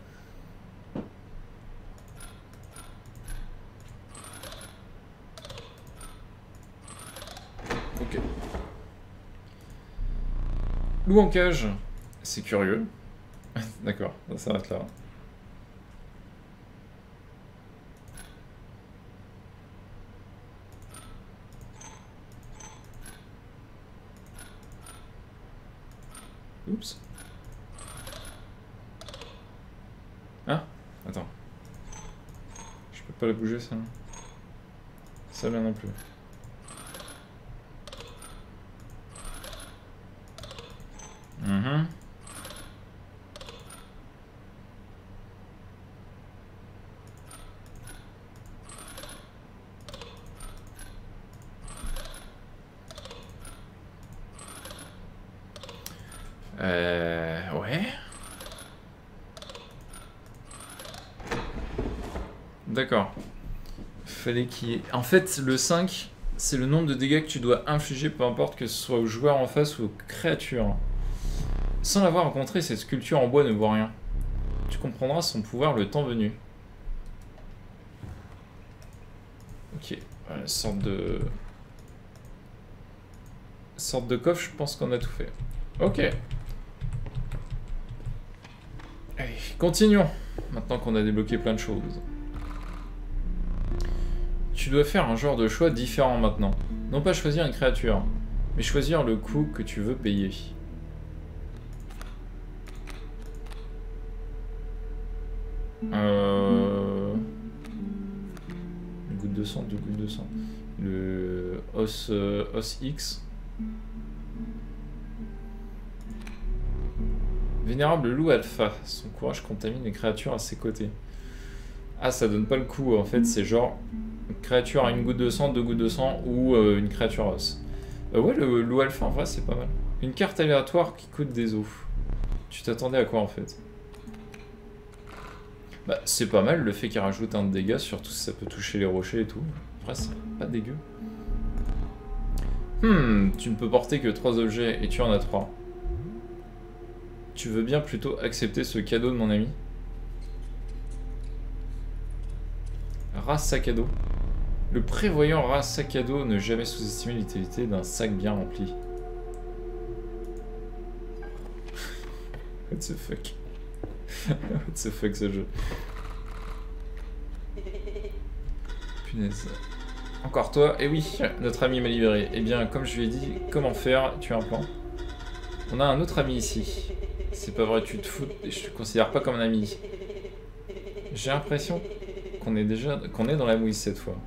Ok. Loup en cage. C'est curieux. D'accord, ça s'arrête là. Oups. Ah, attends. Je peux pas la bouger, ça. Ça là non plus. Mhm. Euh... Ouais. D'accord. Fallait qu'il y ait... En fait, le cinq, c'est le nombre de dégâts que tu dois infliger, peu importe que ce soit aux joueurs en face ou aux créatures. Sans l'avoir rencontré, cette sculpture en bois ne vaut rien. Tu comprendras son pouvoir le temps venu. Ok. Voilà, sorte de... Sorte de coffre, je pense qu'on a tout fait. Ok. Allez, continuons. Maintenant qu'on a débloqué plein de choses. Tu dois faire un genre de choix différent maintenant. Non pas choisir une créature, mais choisir le coût que tu veux payer. Euh... Une goutte de sang, deux gouttes de sang. Le os, euh, os X. Vénérable loup alpha. Son courage contamine les créatures à ses côtés. Ah, ça donne pas le coup. En fait, c'est genre une créature à une goutte de sang, deux gouttes de sang ou euh, une créature os. Euh, ouais, le loup alpha, en vrai, c'est pas mal. Une carte aléatoire qui coûte des os. Tu t'attendais à quoi, en fait? Bah, c'est pas mal le fait qu'il rajoute un de dégâts, surtout si ça peut toucher les rochers et tout. Après, c'est pas dégueu. Hmm, tu ne peux porter que trois objets et tu en as trois. Tu veux bien plutôt accepter ce cadeau de mon ami? Race sac à dos. Le prévoyant race sac à dos ne jamais sous-estimer l'utilité d'un sac bien rempli. What the fuck? What the fuck ce jeu? Punaise. Encore toi? Eh oui, notre ami m'a libéré. Eh bien, comme je lui ai dit, comment faire? Tu as un plan? On a un autre ami ici. C'est pas vrai, tu te fous, je te considère pas comme un ami. J'ai l'impression qu'on est déjà qu'on est dans la mouise cette fois.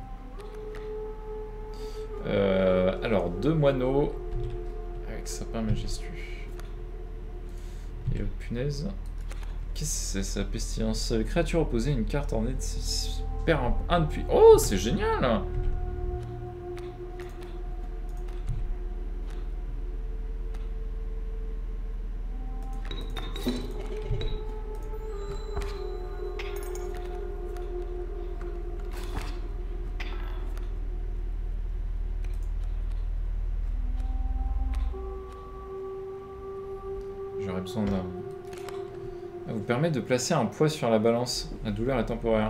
Euh, alors, deux moineaux avec sapin majestueux. Et oh, punaise. Qu'est-ce que c'est ça, pestilence? Créature opposée, une carte ornée de perd un, un depuis. Oh, c'est génial! J'aurais besoin d'un... Ça vous permet de placer un poids sur la balance. La douleur est temporaire.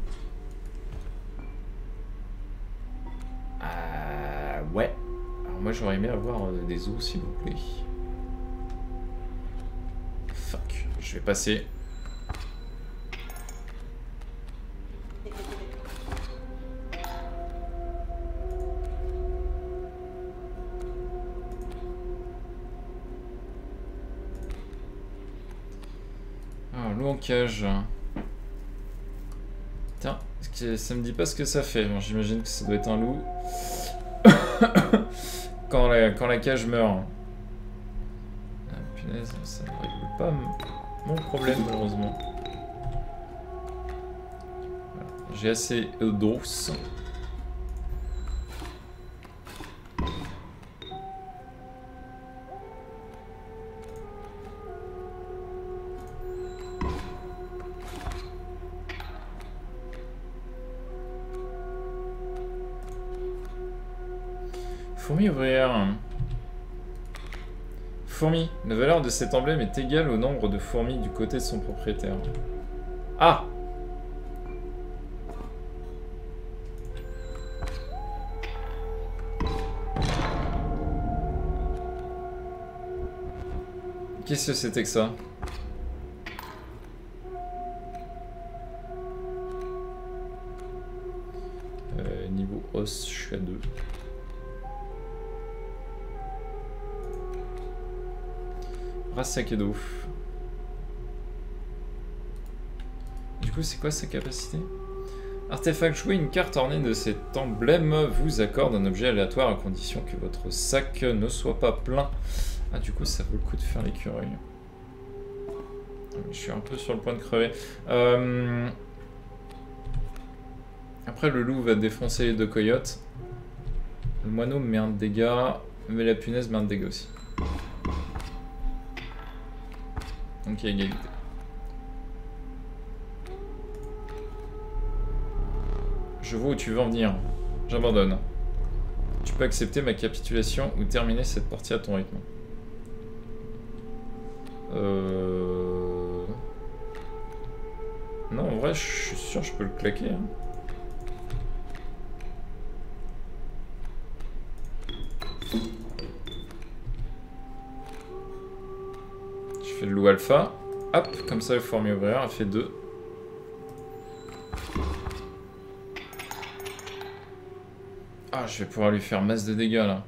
Euh, ouais. Alors moi j'aurais aimé avoir euh, des os s'il vous plaît. Fuck. Je vais passer. Cage. Tiens, ça me dit pas ce que ça fait. Bon, j'imagine que ça doit être un loup. quand, la, quand la cage meurt. Ah, punaise, ça ne règle pas mon problème malheureusement. Voilà. J'ai assez d'os. Fourmi ouvrière. Fourmi. La valeur de cet emblème est égale au nombre de fourmis du côté de son propriétaire. Ah! Qu'est-ce que c'était que ça? euh, Niveau os, je suis à deux. Race sac et d'eau. Du coup, c'est quoi sa capacité? Artefact, jouer une carte ornée de cet emblème vous accorde un objet aléatoire à condition que votre sac ne soit pas plein. Ah, du coup, ça vaut le coup de faire l'écureuil. Je suis un peu sur le point de crever. Euh... Après, le loup va défoncer les deux coyotes. Le moineau met un dégât, mais la punaise met un dégât aussi. Donc il y a égalité. Je vois où tu veux en venir. J'abandonne. Tu peux accepter ma capitulation ou terminer cette partie à ton rythme. Euh... Non, en vrai, je suis sûr que je peux le claquer. Hein. Le loup alpha, hop, comme ça le fourmi ouvrière a fait deux. Ah, je vais pouvoir lui faire masse de dégâts là.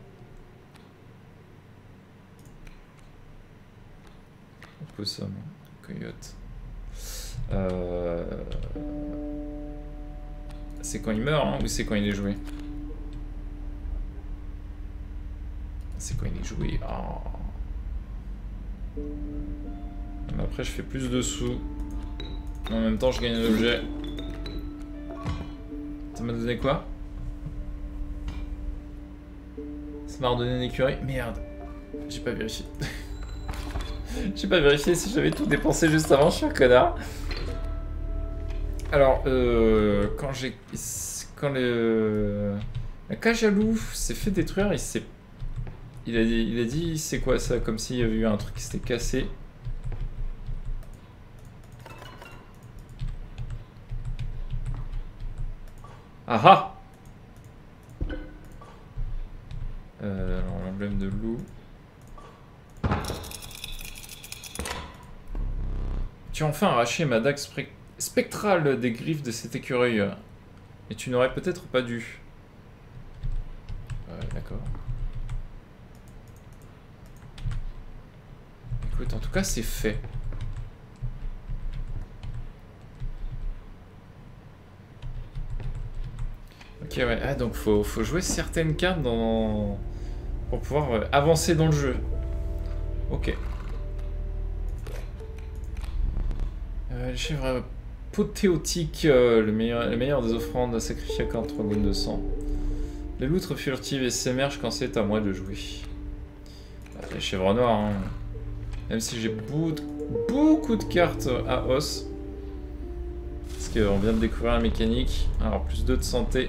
Possum, coyote. Euh... C'est quand il meurt hein, ou c'est quand il est joué? C'est quand il est joué. Oh. Mais après je fais plus de sous. En même temps je gagne un objet. Ça m'a donné quoi? Ça m'a redonné une écurie. Merde. J'ai pas vérifié. J'ai pas vérifié si j'avais tout dépensé juste avant, je suis un connard. Alors, euh, quand j'ai... Quand le... La cage à loup s'est fait détruire, il s'est... Il a dit, il a dit c'est quoi ça? Comme s'il y avait eu un truc qui s'était cassé. Ah ah euh, alors l'emblème de loup. Tu as enfin arraché ma dague spectrale des griffes de cet écureuil. Et tu n'aurais peut-être pas dû. Ouais, d'accord. Écoute, en tout cas, c'est fait. Ok, ouais. Ah, donc faut, faut jouer certaines cartes dans... pour pouvoir euh, avancer dans le jeu. Ok. Euh, les chèvres pothéotiques, euh, le, meilleur, le meilleur des offrandes sacrifiées contre trois gouttes de sang. Les loutres furtives et s'émergent quand c'est à moi de jouer. Ah, les chèvres noires, hein. Même si j'ai beaucoup, beaucoup de cartes à os. Parce qu'on vient de découvrir la mécanique. Alors, plus deux de santé.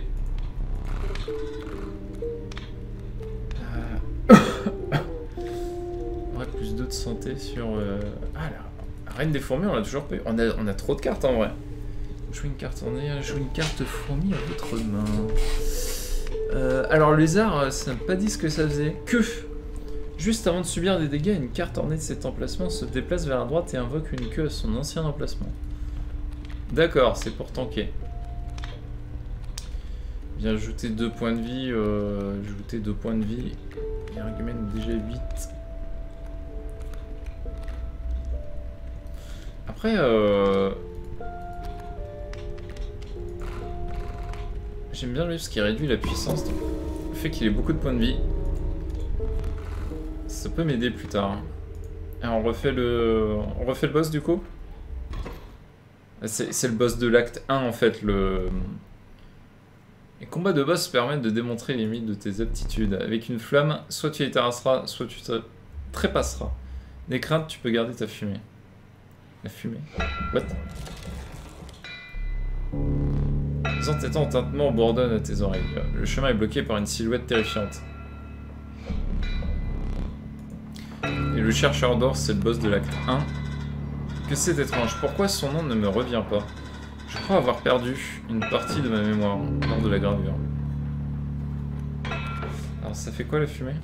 Euh... ouais, plus deux de santé sur... Euh... Ah, là. La reine des fourmis, on l'a toujours pas eu. On a, on a trop de cartes en vrai. Joue une carte en air, joue une carte fourmi à votre main. Euh, alors, le lézard, ça n'a pas dit ce que ça faisait. Que juste avant de subir des dégâts, une carte ornée de cet emplacement se déplace vers la droite et invoque une queue à son ancien emplacement. D'accord, c'est pour tanker. Bien ajouter deux points de vie. Euh, ajouter deux points de vie. Et argument déjà huit. Après, euh... j'aime bien lui parce qu'il réduit la puissance. Donc le fait qu'il ait beaucoup de points de vie, ça peut m'aider plus tard. Et on refait le, on refait le boss du coup. C'est le boss de l'acte un en fait. Le... Les combats de boss permettent de démontrer les limites de tes aptitudes. Avec une flamme, soit tu les terrasseras, soit tu te trépasseras. Des craintes, tu peux garder ta fumée. La fumée. What? Les entêtants tintements bourdonnent à tes oreilles. Le chemin est bloqué par une silhouette terrifiante. Et le chercheur d'or, c'est le boss de l'acte un. Que c'est étrange. Pourquoi son nom ne me revient pas? Je crois avoir perdu une partie de ma mémoire lors de la gravure. Alors ça fait quoi la fumée?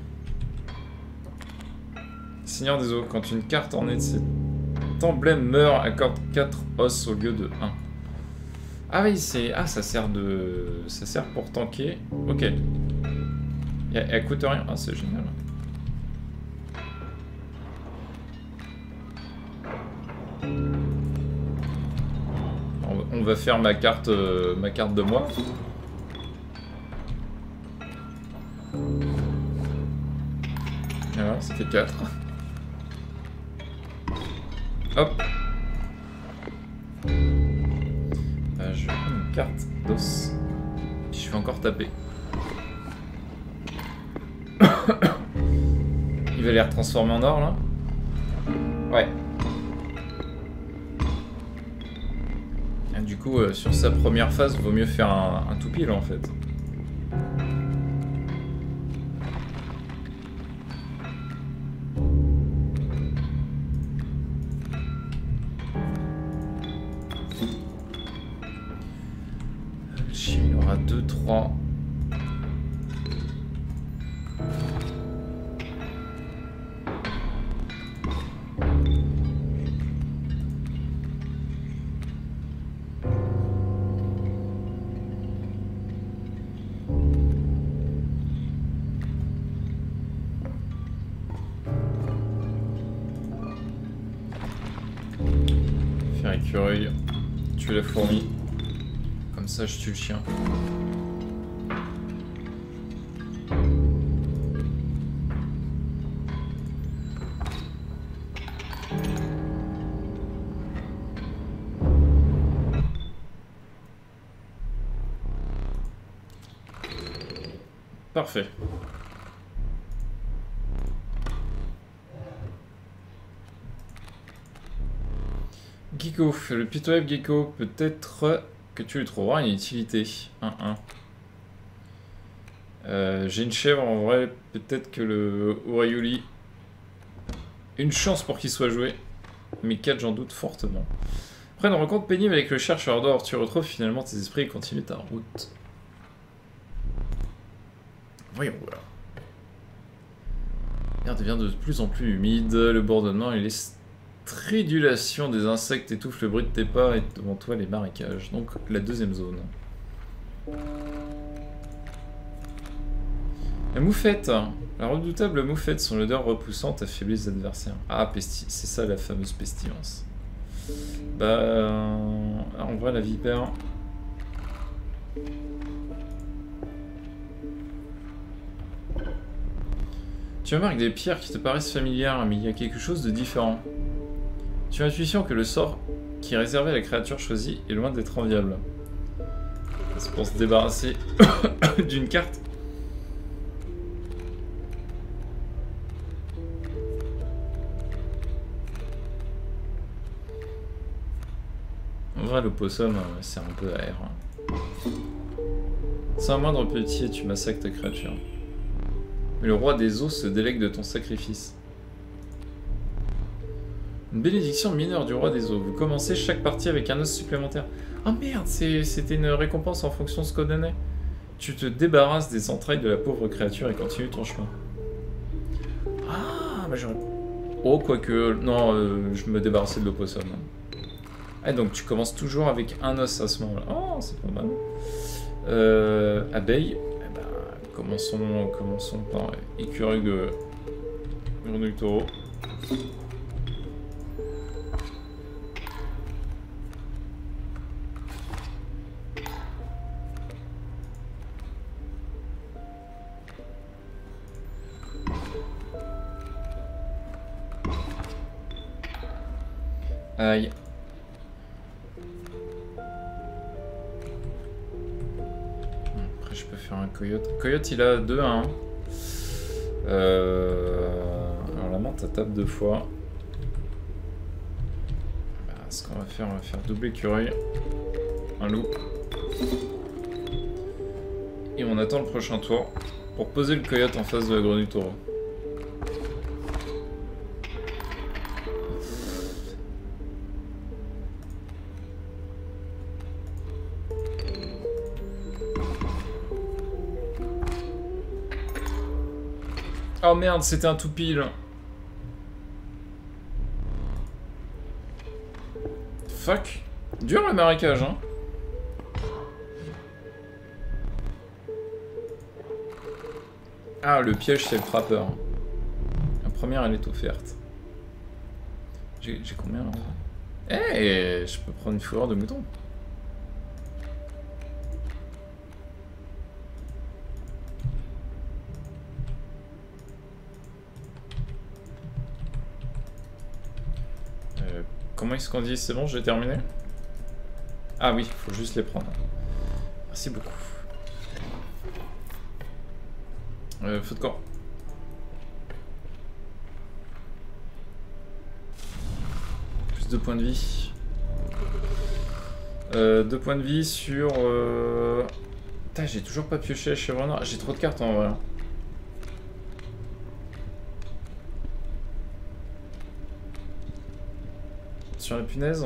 Seigneur des eaux, quand une carte ornée de cet emblème meurt, accorde quatre os au lieu de un. Ah oui, c'est... Ah, ça sert de... Ça sert pour tanker. Ok. Et elle coûte rien. Ah, c'est génial. On va faire ma carte, euh, ma carte de moi. Voilà, ça fait quatre. Hop. Euh, je vais prendre une carte d'os. Je vais encore taper. Il va les retransformer en or là. Ouais. Du coup, euh, sur sa première phase, vaut mieux faire un, un tout pile en fait. Il y aura deux, trois. Écureuil, tuer la fourmi, comme ça je tue le chien. Parfait. Gecko, le pitoyable Gecko, peut-être que tu lui trouveras une utilité. un un. Euh, J'ai une chèvre, en vrai, peut-être que le Urayuli... Une chance pour qu'il soit joué, mais quatre j'en doute fortement. Après une rencontre pénible avec le chercheur d'or, tu retrouves finalement tes esprits et continues ta route. Voyons voir. L'air devient de plus en plus humide, le bourdonnement et les stridulations des insectes étouffent le bruit de tes pas et devant toi les marécages. Donc la deuxième zone. La moufette. La redoutable moufette, son odeur repoussante affaiblit les adversaires. Ah, pesti, c'est ça la fameuse pestilence. Bah, en vrai la vipère. Tu remarques des pierres qui te paraissent familières, mais il y a quelque chose de différent. Tu as l'intuition que le sort qui est réservé à la créature choisie est loin d'être enviable. C'est pour se débarrasser d'une carte. En vrai, le possum, c'est un peu air. Sans un moindre petit, tu massacres ta créature. Mais le roi des eaux se délègue de ton sacrifice. Une bénédiction mineure du roi des eaux. Vous commencez chaque partie avec un os supplémentaire. Ah oh merde, c'était une récompense en fonction de ce qu'on donnait. Tu te débarrasses des entrailles de la pauvre créature et continues ton chemin. Ah, bah j'aurais... Oh, quoique... Non, euh, je me débarrassais de l'opossum. Ah, donc tu commences toujours avec un os à ce moment-là. Oh, c'est pas mal. Euh, abeille. Eh ben, commençons, commençons par écureuil de grenouille taureau. Aïe. Après, je peux faire un coyote. Coyote, il a deux à un. Euh... Alors, la menthe, elle tape deux fois. Bah, ce qu'on va faire, on va faire double écureuil. Un loup. Et on attend le prochain tour pour poser le coyote en face de la grenouille taureau. Oh merde, c'était un tout pile. Fuck. Dur le marécage, hein. Ah, le piège, c'est le frappeur. La première, elle est offerte. J'ai combien là? Eh, hey, je peux prendre une fourrure de mouton. Comment est-ce qu'on dit? C'est bon, j'ai terminé? Ah oui, il faut juste les prendre. Merci beaucoup. Euh, feu de camp. Plus de points de vie. Euh, deux points de vie sur... Euh... Putain, j'ai toujours pas pioché la chèvre noire. J'ai trop de cartes en vrai. Sur la punaise.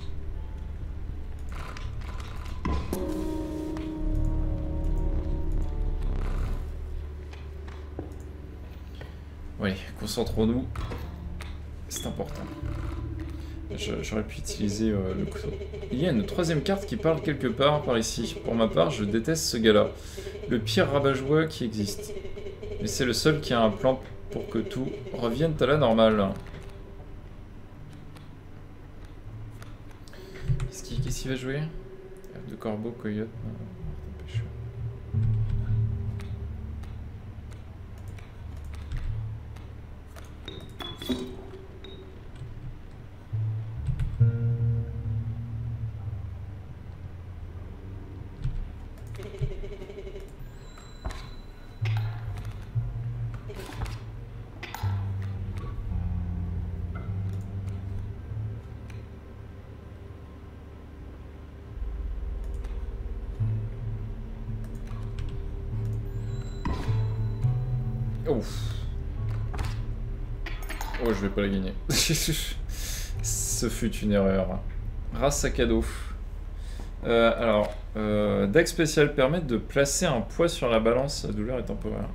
Oui, concentrons-nous. C'est important. J'aurais pu utiliser euh, le couteau. Il y a une troisième carte qui parle quelque part par ici. Pour ma part, je déteste ce gars-là. Le pire rabat-joie qui existe. Mais c'est le seul qui a un plan pour que tout revienne à la normale. Qu'est-ce qu'il va jouer? De corbeau, coyote. Ouf. Oh, je vais pas la gagner. Ce fut une erreur. Race sac à dos. Euh, alors, euh, deck spécial permet de placer un poids sur la balance. La douleur est temporaire.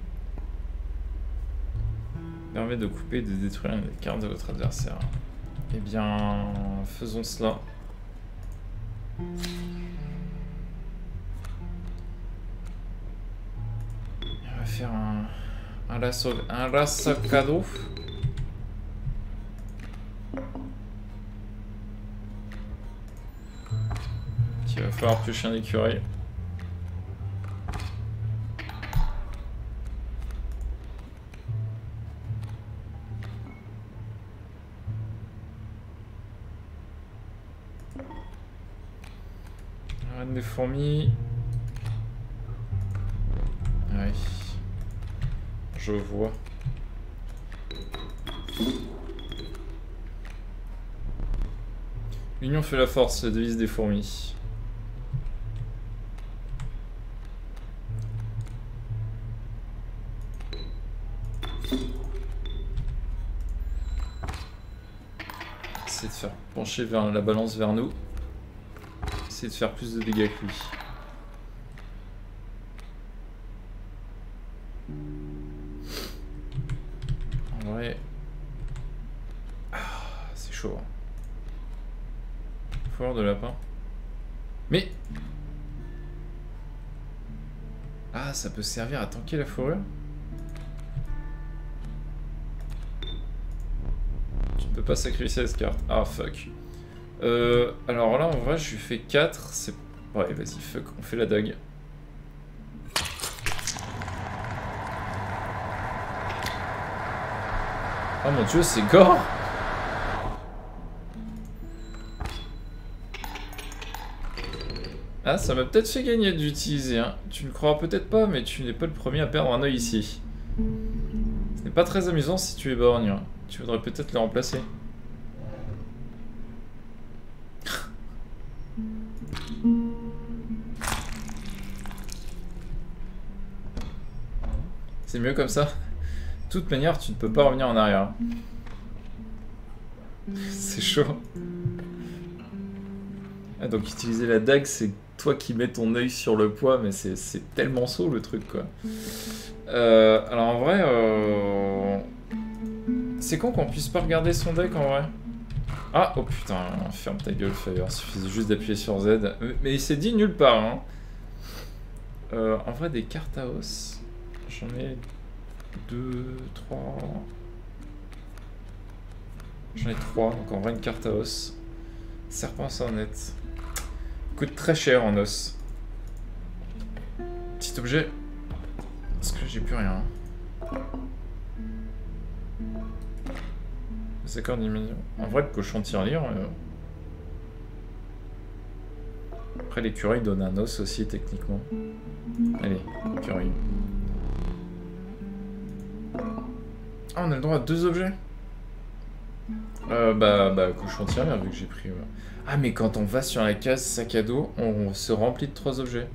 Permet de couper et de détruire les cartes de votre adversaire. Eh bien, faisons cela. On va faire un... Un lasso, un lasso cadeau. Il va falloir piocher un écureuil. Reine des fourmis. Ouais. Je vois. L'union fait la force, la devise des fourmis. Essayer de faire pencher vers la balance vers nous. Essayer de faire plus de dégâts que lui. En vrai... Ah, c'est chaud. Hein. Faut avoir de lapin. Mais... Ah, ça peut servir à tanker la fourrure? Tu ne peux pas sacrifier cette carte. Ah, fuck. Euh, alors là, en vrai, je lui fais quatre. C'est... Ouais, vas-y, fuck. On fait la dague. Oh mon dieu, c'est gore. Ah, ça m'a peut-être fait gagner d'utiliser. Hein. Tu ne crois peut-être pas, mais tu n'es pas le premier à perdre un œil ici. Ce n'est pas très amusant si tu es borgne. Hein. Tu voudrais peut-être le remplacer. C'est mieux comme ça. De toute manière, tu ne peux pas revenir en arrière. C'est chaud. Ah, donc utiliser la dague, c'est toi qui mets ton œil sur le poids, mais c'est tellement saut le truc, quoi. Euh, alors en vrai, euh... c'est con qu'on puisse pas regarder son deck en vrai. Ah, oh putain, ferme ta gueule, Fire. Il suffisait juste d'appuyer sur Z. Mais il s'est dit nulle part, hein. Euh, en vrai, des cartes à os. J'en ai deux, trois. J'en ai trois, donc en vrai, une carte à os. Serpent sonnette. Coûte très cher en os. Petit objet. Parce que j'ai plus rien. Les accords d'immédiat. En vrai, le cochon tirelire. Euh... Après, l'écureuil donne un os aussi, techniquement. Allez, écureuil. Ah, on a le droit à deux objets. Euh, bah, bah, cochon tirelire, vu que j'ai pris... Euh... Ah, mais quand on va sur la case sac à dos, on se remplit de trois objets.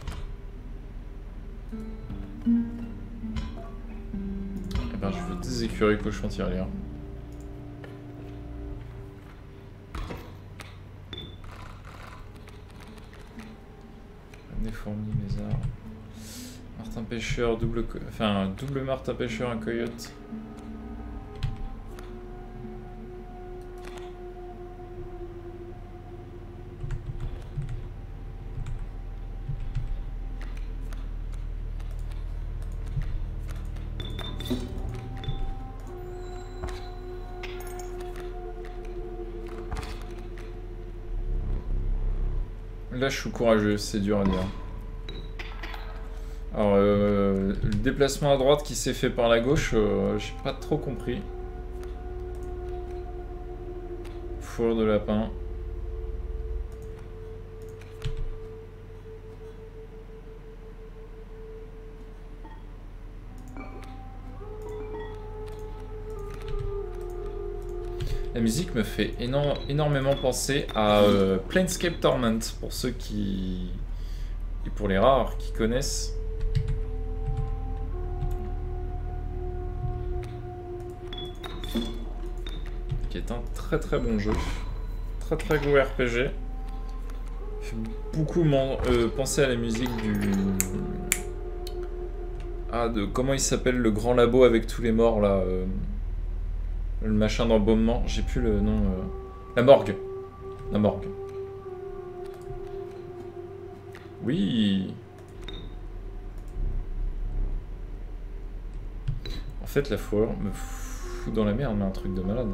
Eh ben, je veux des écureuils cochon tirelire. Des fourmis, lézards. Martin pêcheur, double... Co... Enfin, double martin pêcheur, un coyote. Là, je suis courageux, c'est dur à dire. Alors, euh, le déplacement à droite qui s'est fait par la gauche, euh, j'ai pas trop compris. Fourrure de lapin. La musique me fait éno énormément penser à euh, Planescape Torment, pour ceux qui... et pour les rares qui connaissent. Qui est un très très bon jeu. Très très beau R P G. Fait beaucoup euh, penser à la musique du... Ah, de... Comment il s'appelle le grand labo avec tous les morts là euh... Le machin d'embaumement, j'ai plus le nom. Euh... La morgue. La morgue. Oui. En fait, la fourrure me fout dans la merde, mais un truc de malade.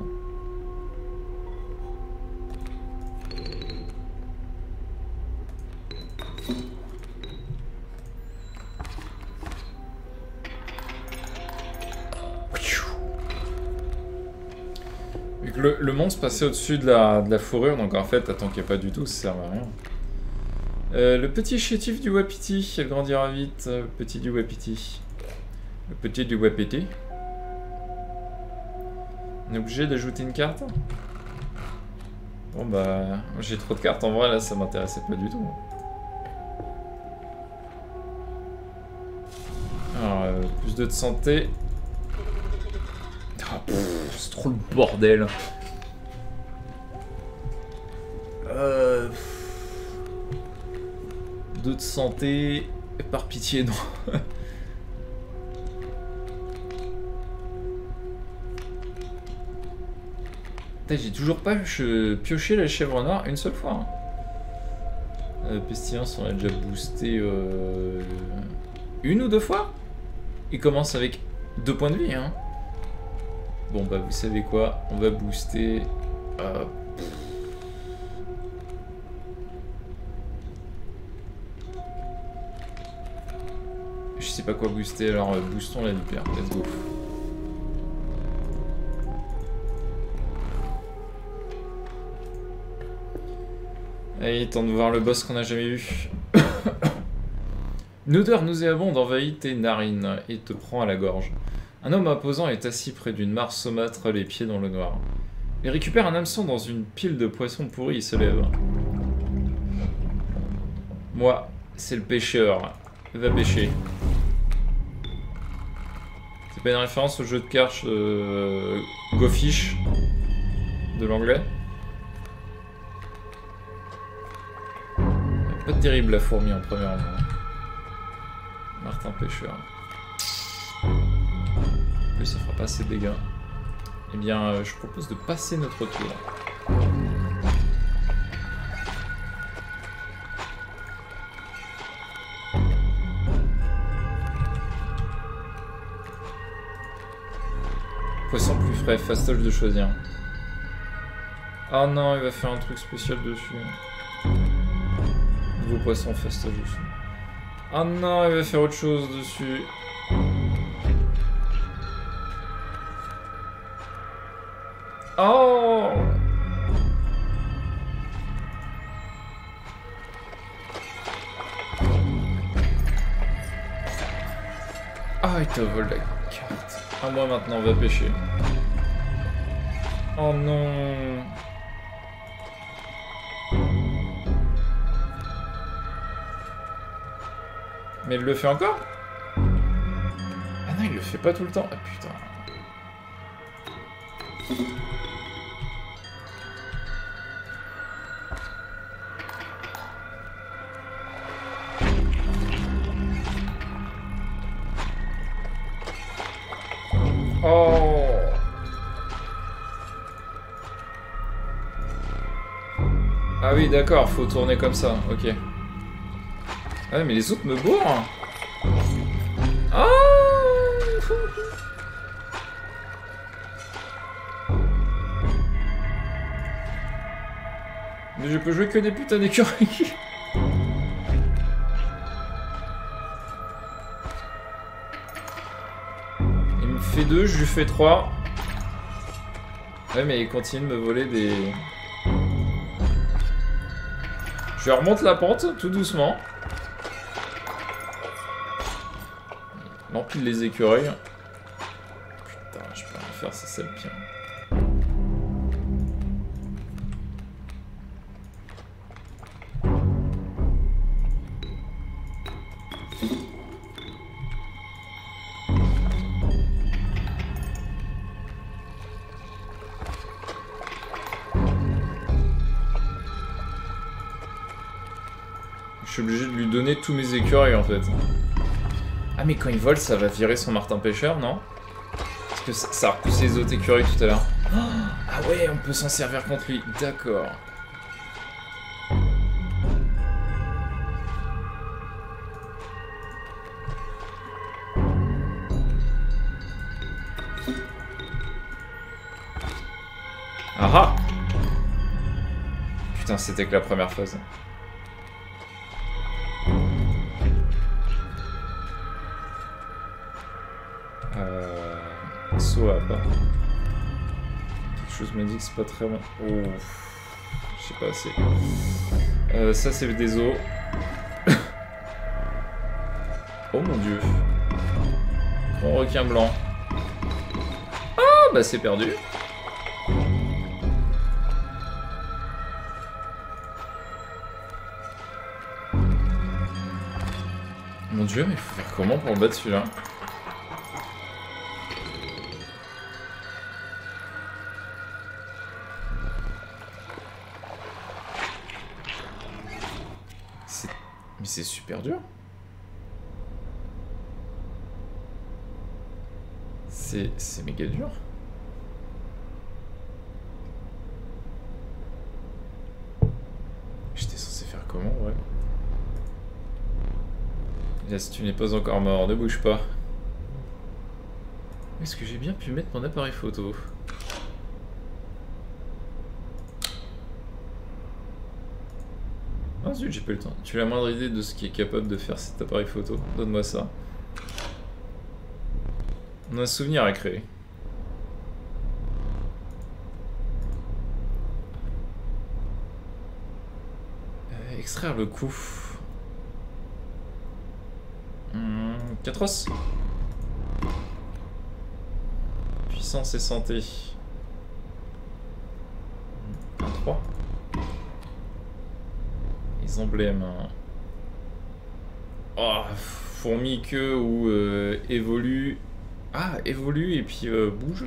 Le, le monstre passait au-dessus de la, de la fourrure, donc en fait, t'attaquais pas du tout, ça sert à rien. Euh, le petit chétif du Wapiti, elle grandira vite. Le petit du Wapiti. Le petit du Wapiti. On est obligé d'ajouter une carte? Bon bah, j'ai trop de cartes en vrai là, ça m'intéressait pas du tout. Alors, euh, plus de santé. Ah, c'est trop le bordel. Euh... deux de santé. Par pitié, non. J'ai toujours pas pioché la chèvre noire une seule fois. Hein. Euh, Pestilence, on l'a déjà boosté euh, une ou deux fois. Il commence avec deux points de vie. Hein. Bon bah vous savez quoi, on va booster. Euh, Je sais pas quoi booster, alors euh, boostons la vipère. Let's go. Allez, temps de voir le boss qu'on a jamais vu. Une odeur nauséabonde envahit tes narines et te prend à la gorge. Un homme imposant est assis près d'une mare saumâtre, les pieds dans le noir. Il récupère un hameçon dans une pile de poissons pourris et se lève. Moi, c'est le pêcheur. Va pêcher. C'est pas une référence au jeu de cartes euh, Go Fish de l'anglais? Pas terrible la fourmi en première main. Martin pêcheur. En plus ça fera pas assez de dégâts. Eh bien euh, je propose de passer notre tour. Poisson plus frais, fastoche de choisir. Ah non, il va faire un truc spécial dessus. Nouveau poisson fastoche dessus. Ah non, il va faire autre chose dessus. Oh! Ah, il te vole la carte. À moi maintenant, on va pêcher. Oh non! Mais il le fait encore? Ah non, il le fait pas tout le temps. Ah putain. Oh. Ah oui, d'accord, faut tourner comme ça, ok. Ah mais les autres me bourrent. Oh. Mais je peux jouer que des putains d'écureuils. Il me fait deux, je lui fais trois. Ouais mais il continue de me voler des... Je remonte la pente, tout doucement. Il empile les écureuils. Putain, je peux rien faire, c'est ça le pire. Je suis obligé de lui donner tous mes écureuils en fait. Ah mais quand il vole ça va virer son martin pêcheur, non? Parce que ça, ça a repoussé les autres écureuils tout à l'heure. Ah ouais, on peut s'en servir contre lui, d'accord. Ah ah. Putain, c'était que la première phase. Euh... Saut à bas. Quelque chose me dit que c'est pas très bon. Oh, je sais pas assez. Euh, ça c'est des os. Oh mon dieu. Grand requin blanc. Ah bah c'est perdu. Mon dieu, mais il faut faire comment pour le battre celui-là? Mais c'est super dur. C'est... c'est méga dur. J'étais censé faire comment, ouais. Là, si tu n'es pas encore mort, ne bouge pas. Est-ce que j'ai bien pu mettre mon appareil photo? Ah zut, j'ai pas eu le temps. Tu as la moindre idée de ce qui est capable de faire cet appareil photo? Donne-moi ça. On a un souvenir à créer. Euh, extraire le coup. Hum, quatre os. Puissance et santé. un trois. Les emblèmes. Oh, fourmi queue ou euh, évolue. Ah, évolue et puis euh, bouge.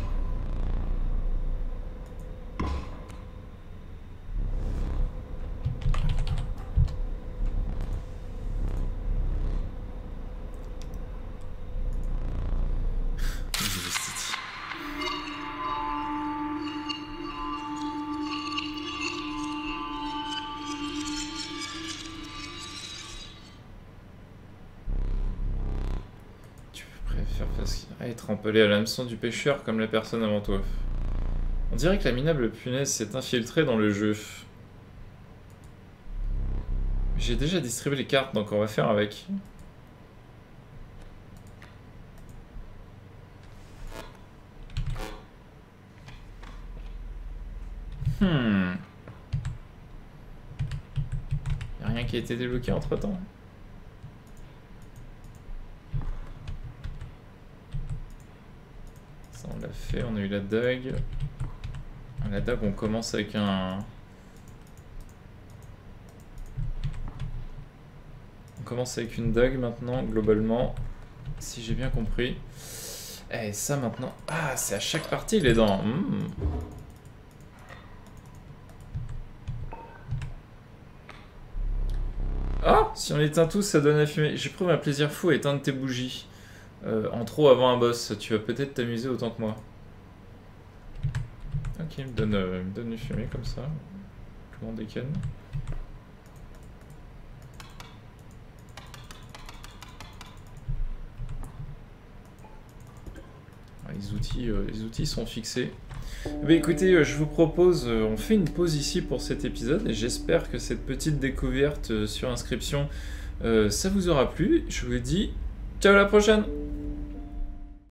Être empelé à l'hameçon du pêcheur comme la personne avant toi. On dirait que la minable punaise s'est infiltrée dans le jeu. J'ai déjà distribué les cartes, donc on va faire avec. Hmm. Y'a rien qui a été débloqué entre temps. On l'a fait, on a eu la dague. La dague, on commence avec un... On commence avec une dague maintenant, globalement. Si j'ai bien compris. Et ça maintenant... Ah, c'est à chaque partie les dents. Mmh. Ah, si on éteint tous, ça donne la fumée. J'éprouve un plaisir fou à éteindre tes bougies. Euh, en trop avant un boss, tu vas peut-être t'amuser autant que moi. Ok, il me donne, euh, il me donne une fumée comme ça. Je m'en déconne. Ah, les outils, euh, les outils sont fixés. Bah, écoutez, euh, je vous propose, euh, on fait une pause ici pour cet épisode et j'espère que cette petite découverte euh, sur inscription, euh, ça vous aura plu. Je vous dis ciao à la prochaine!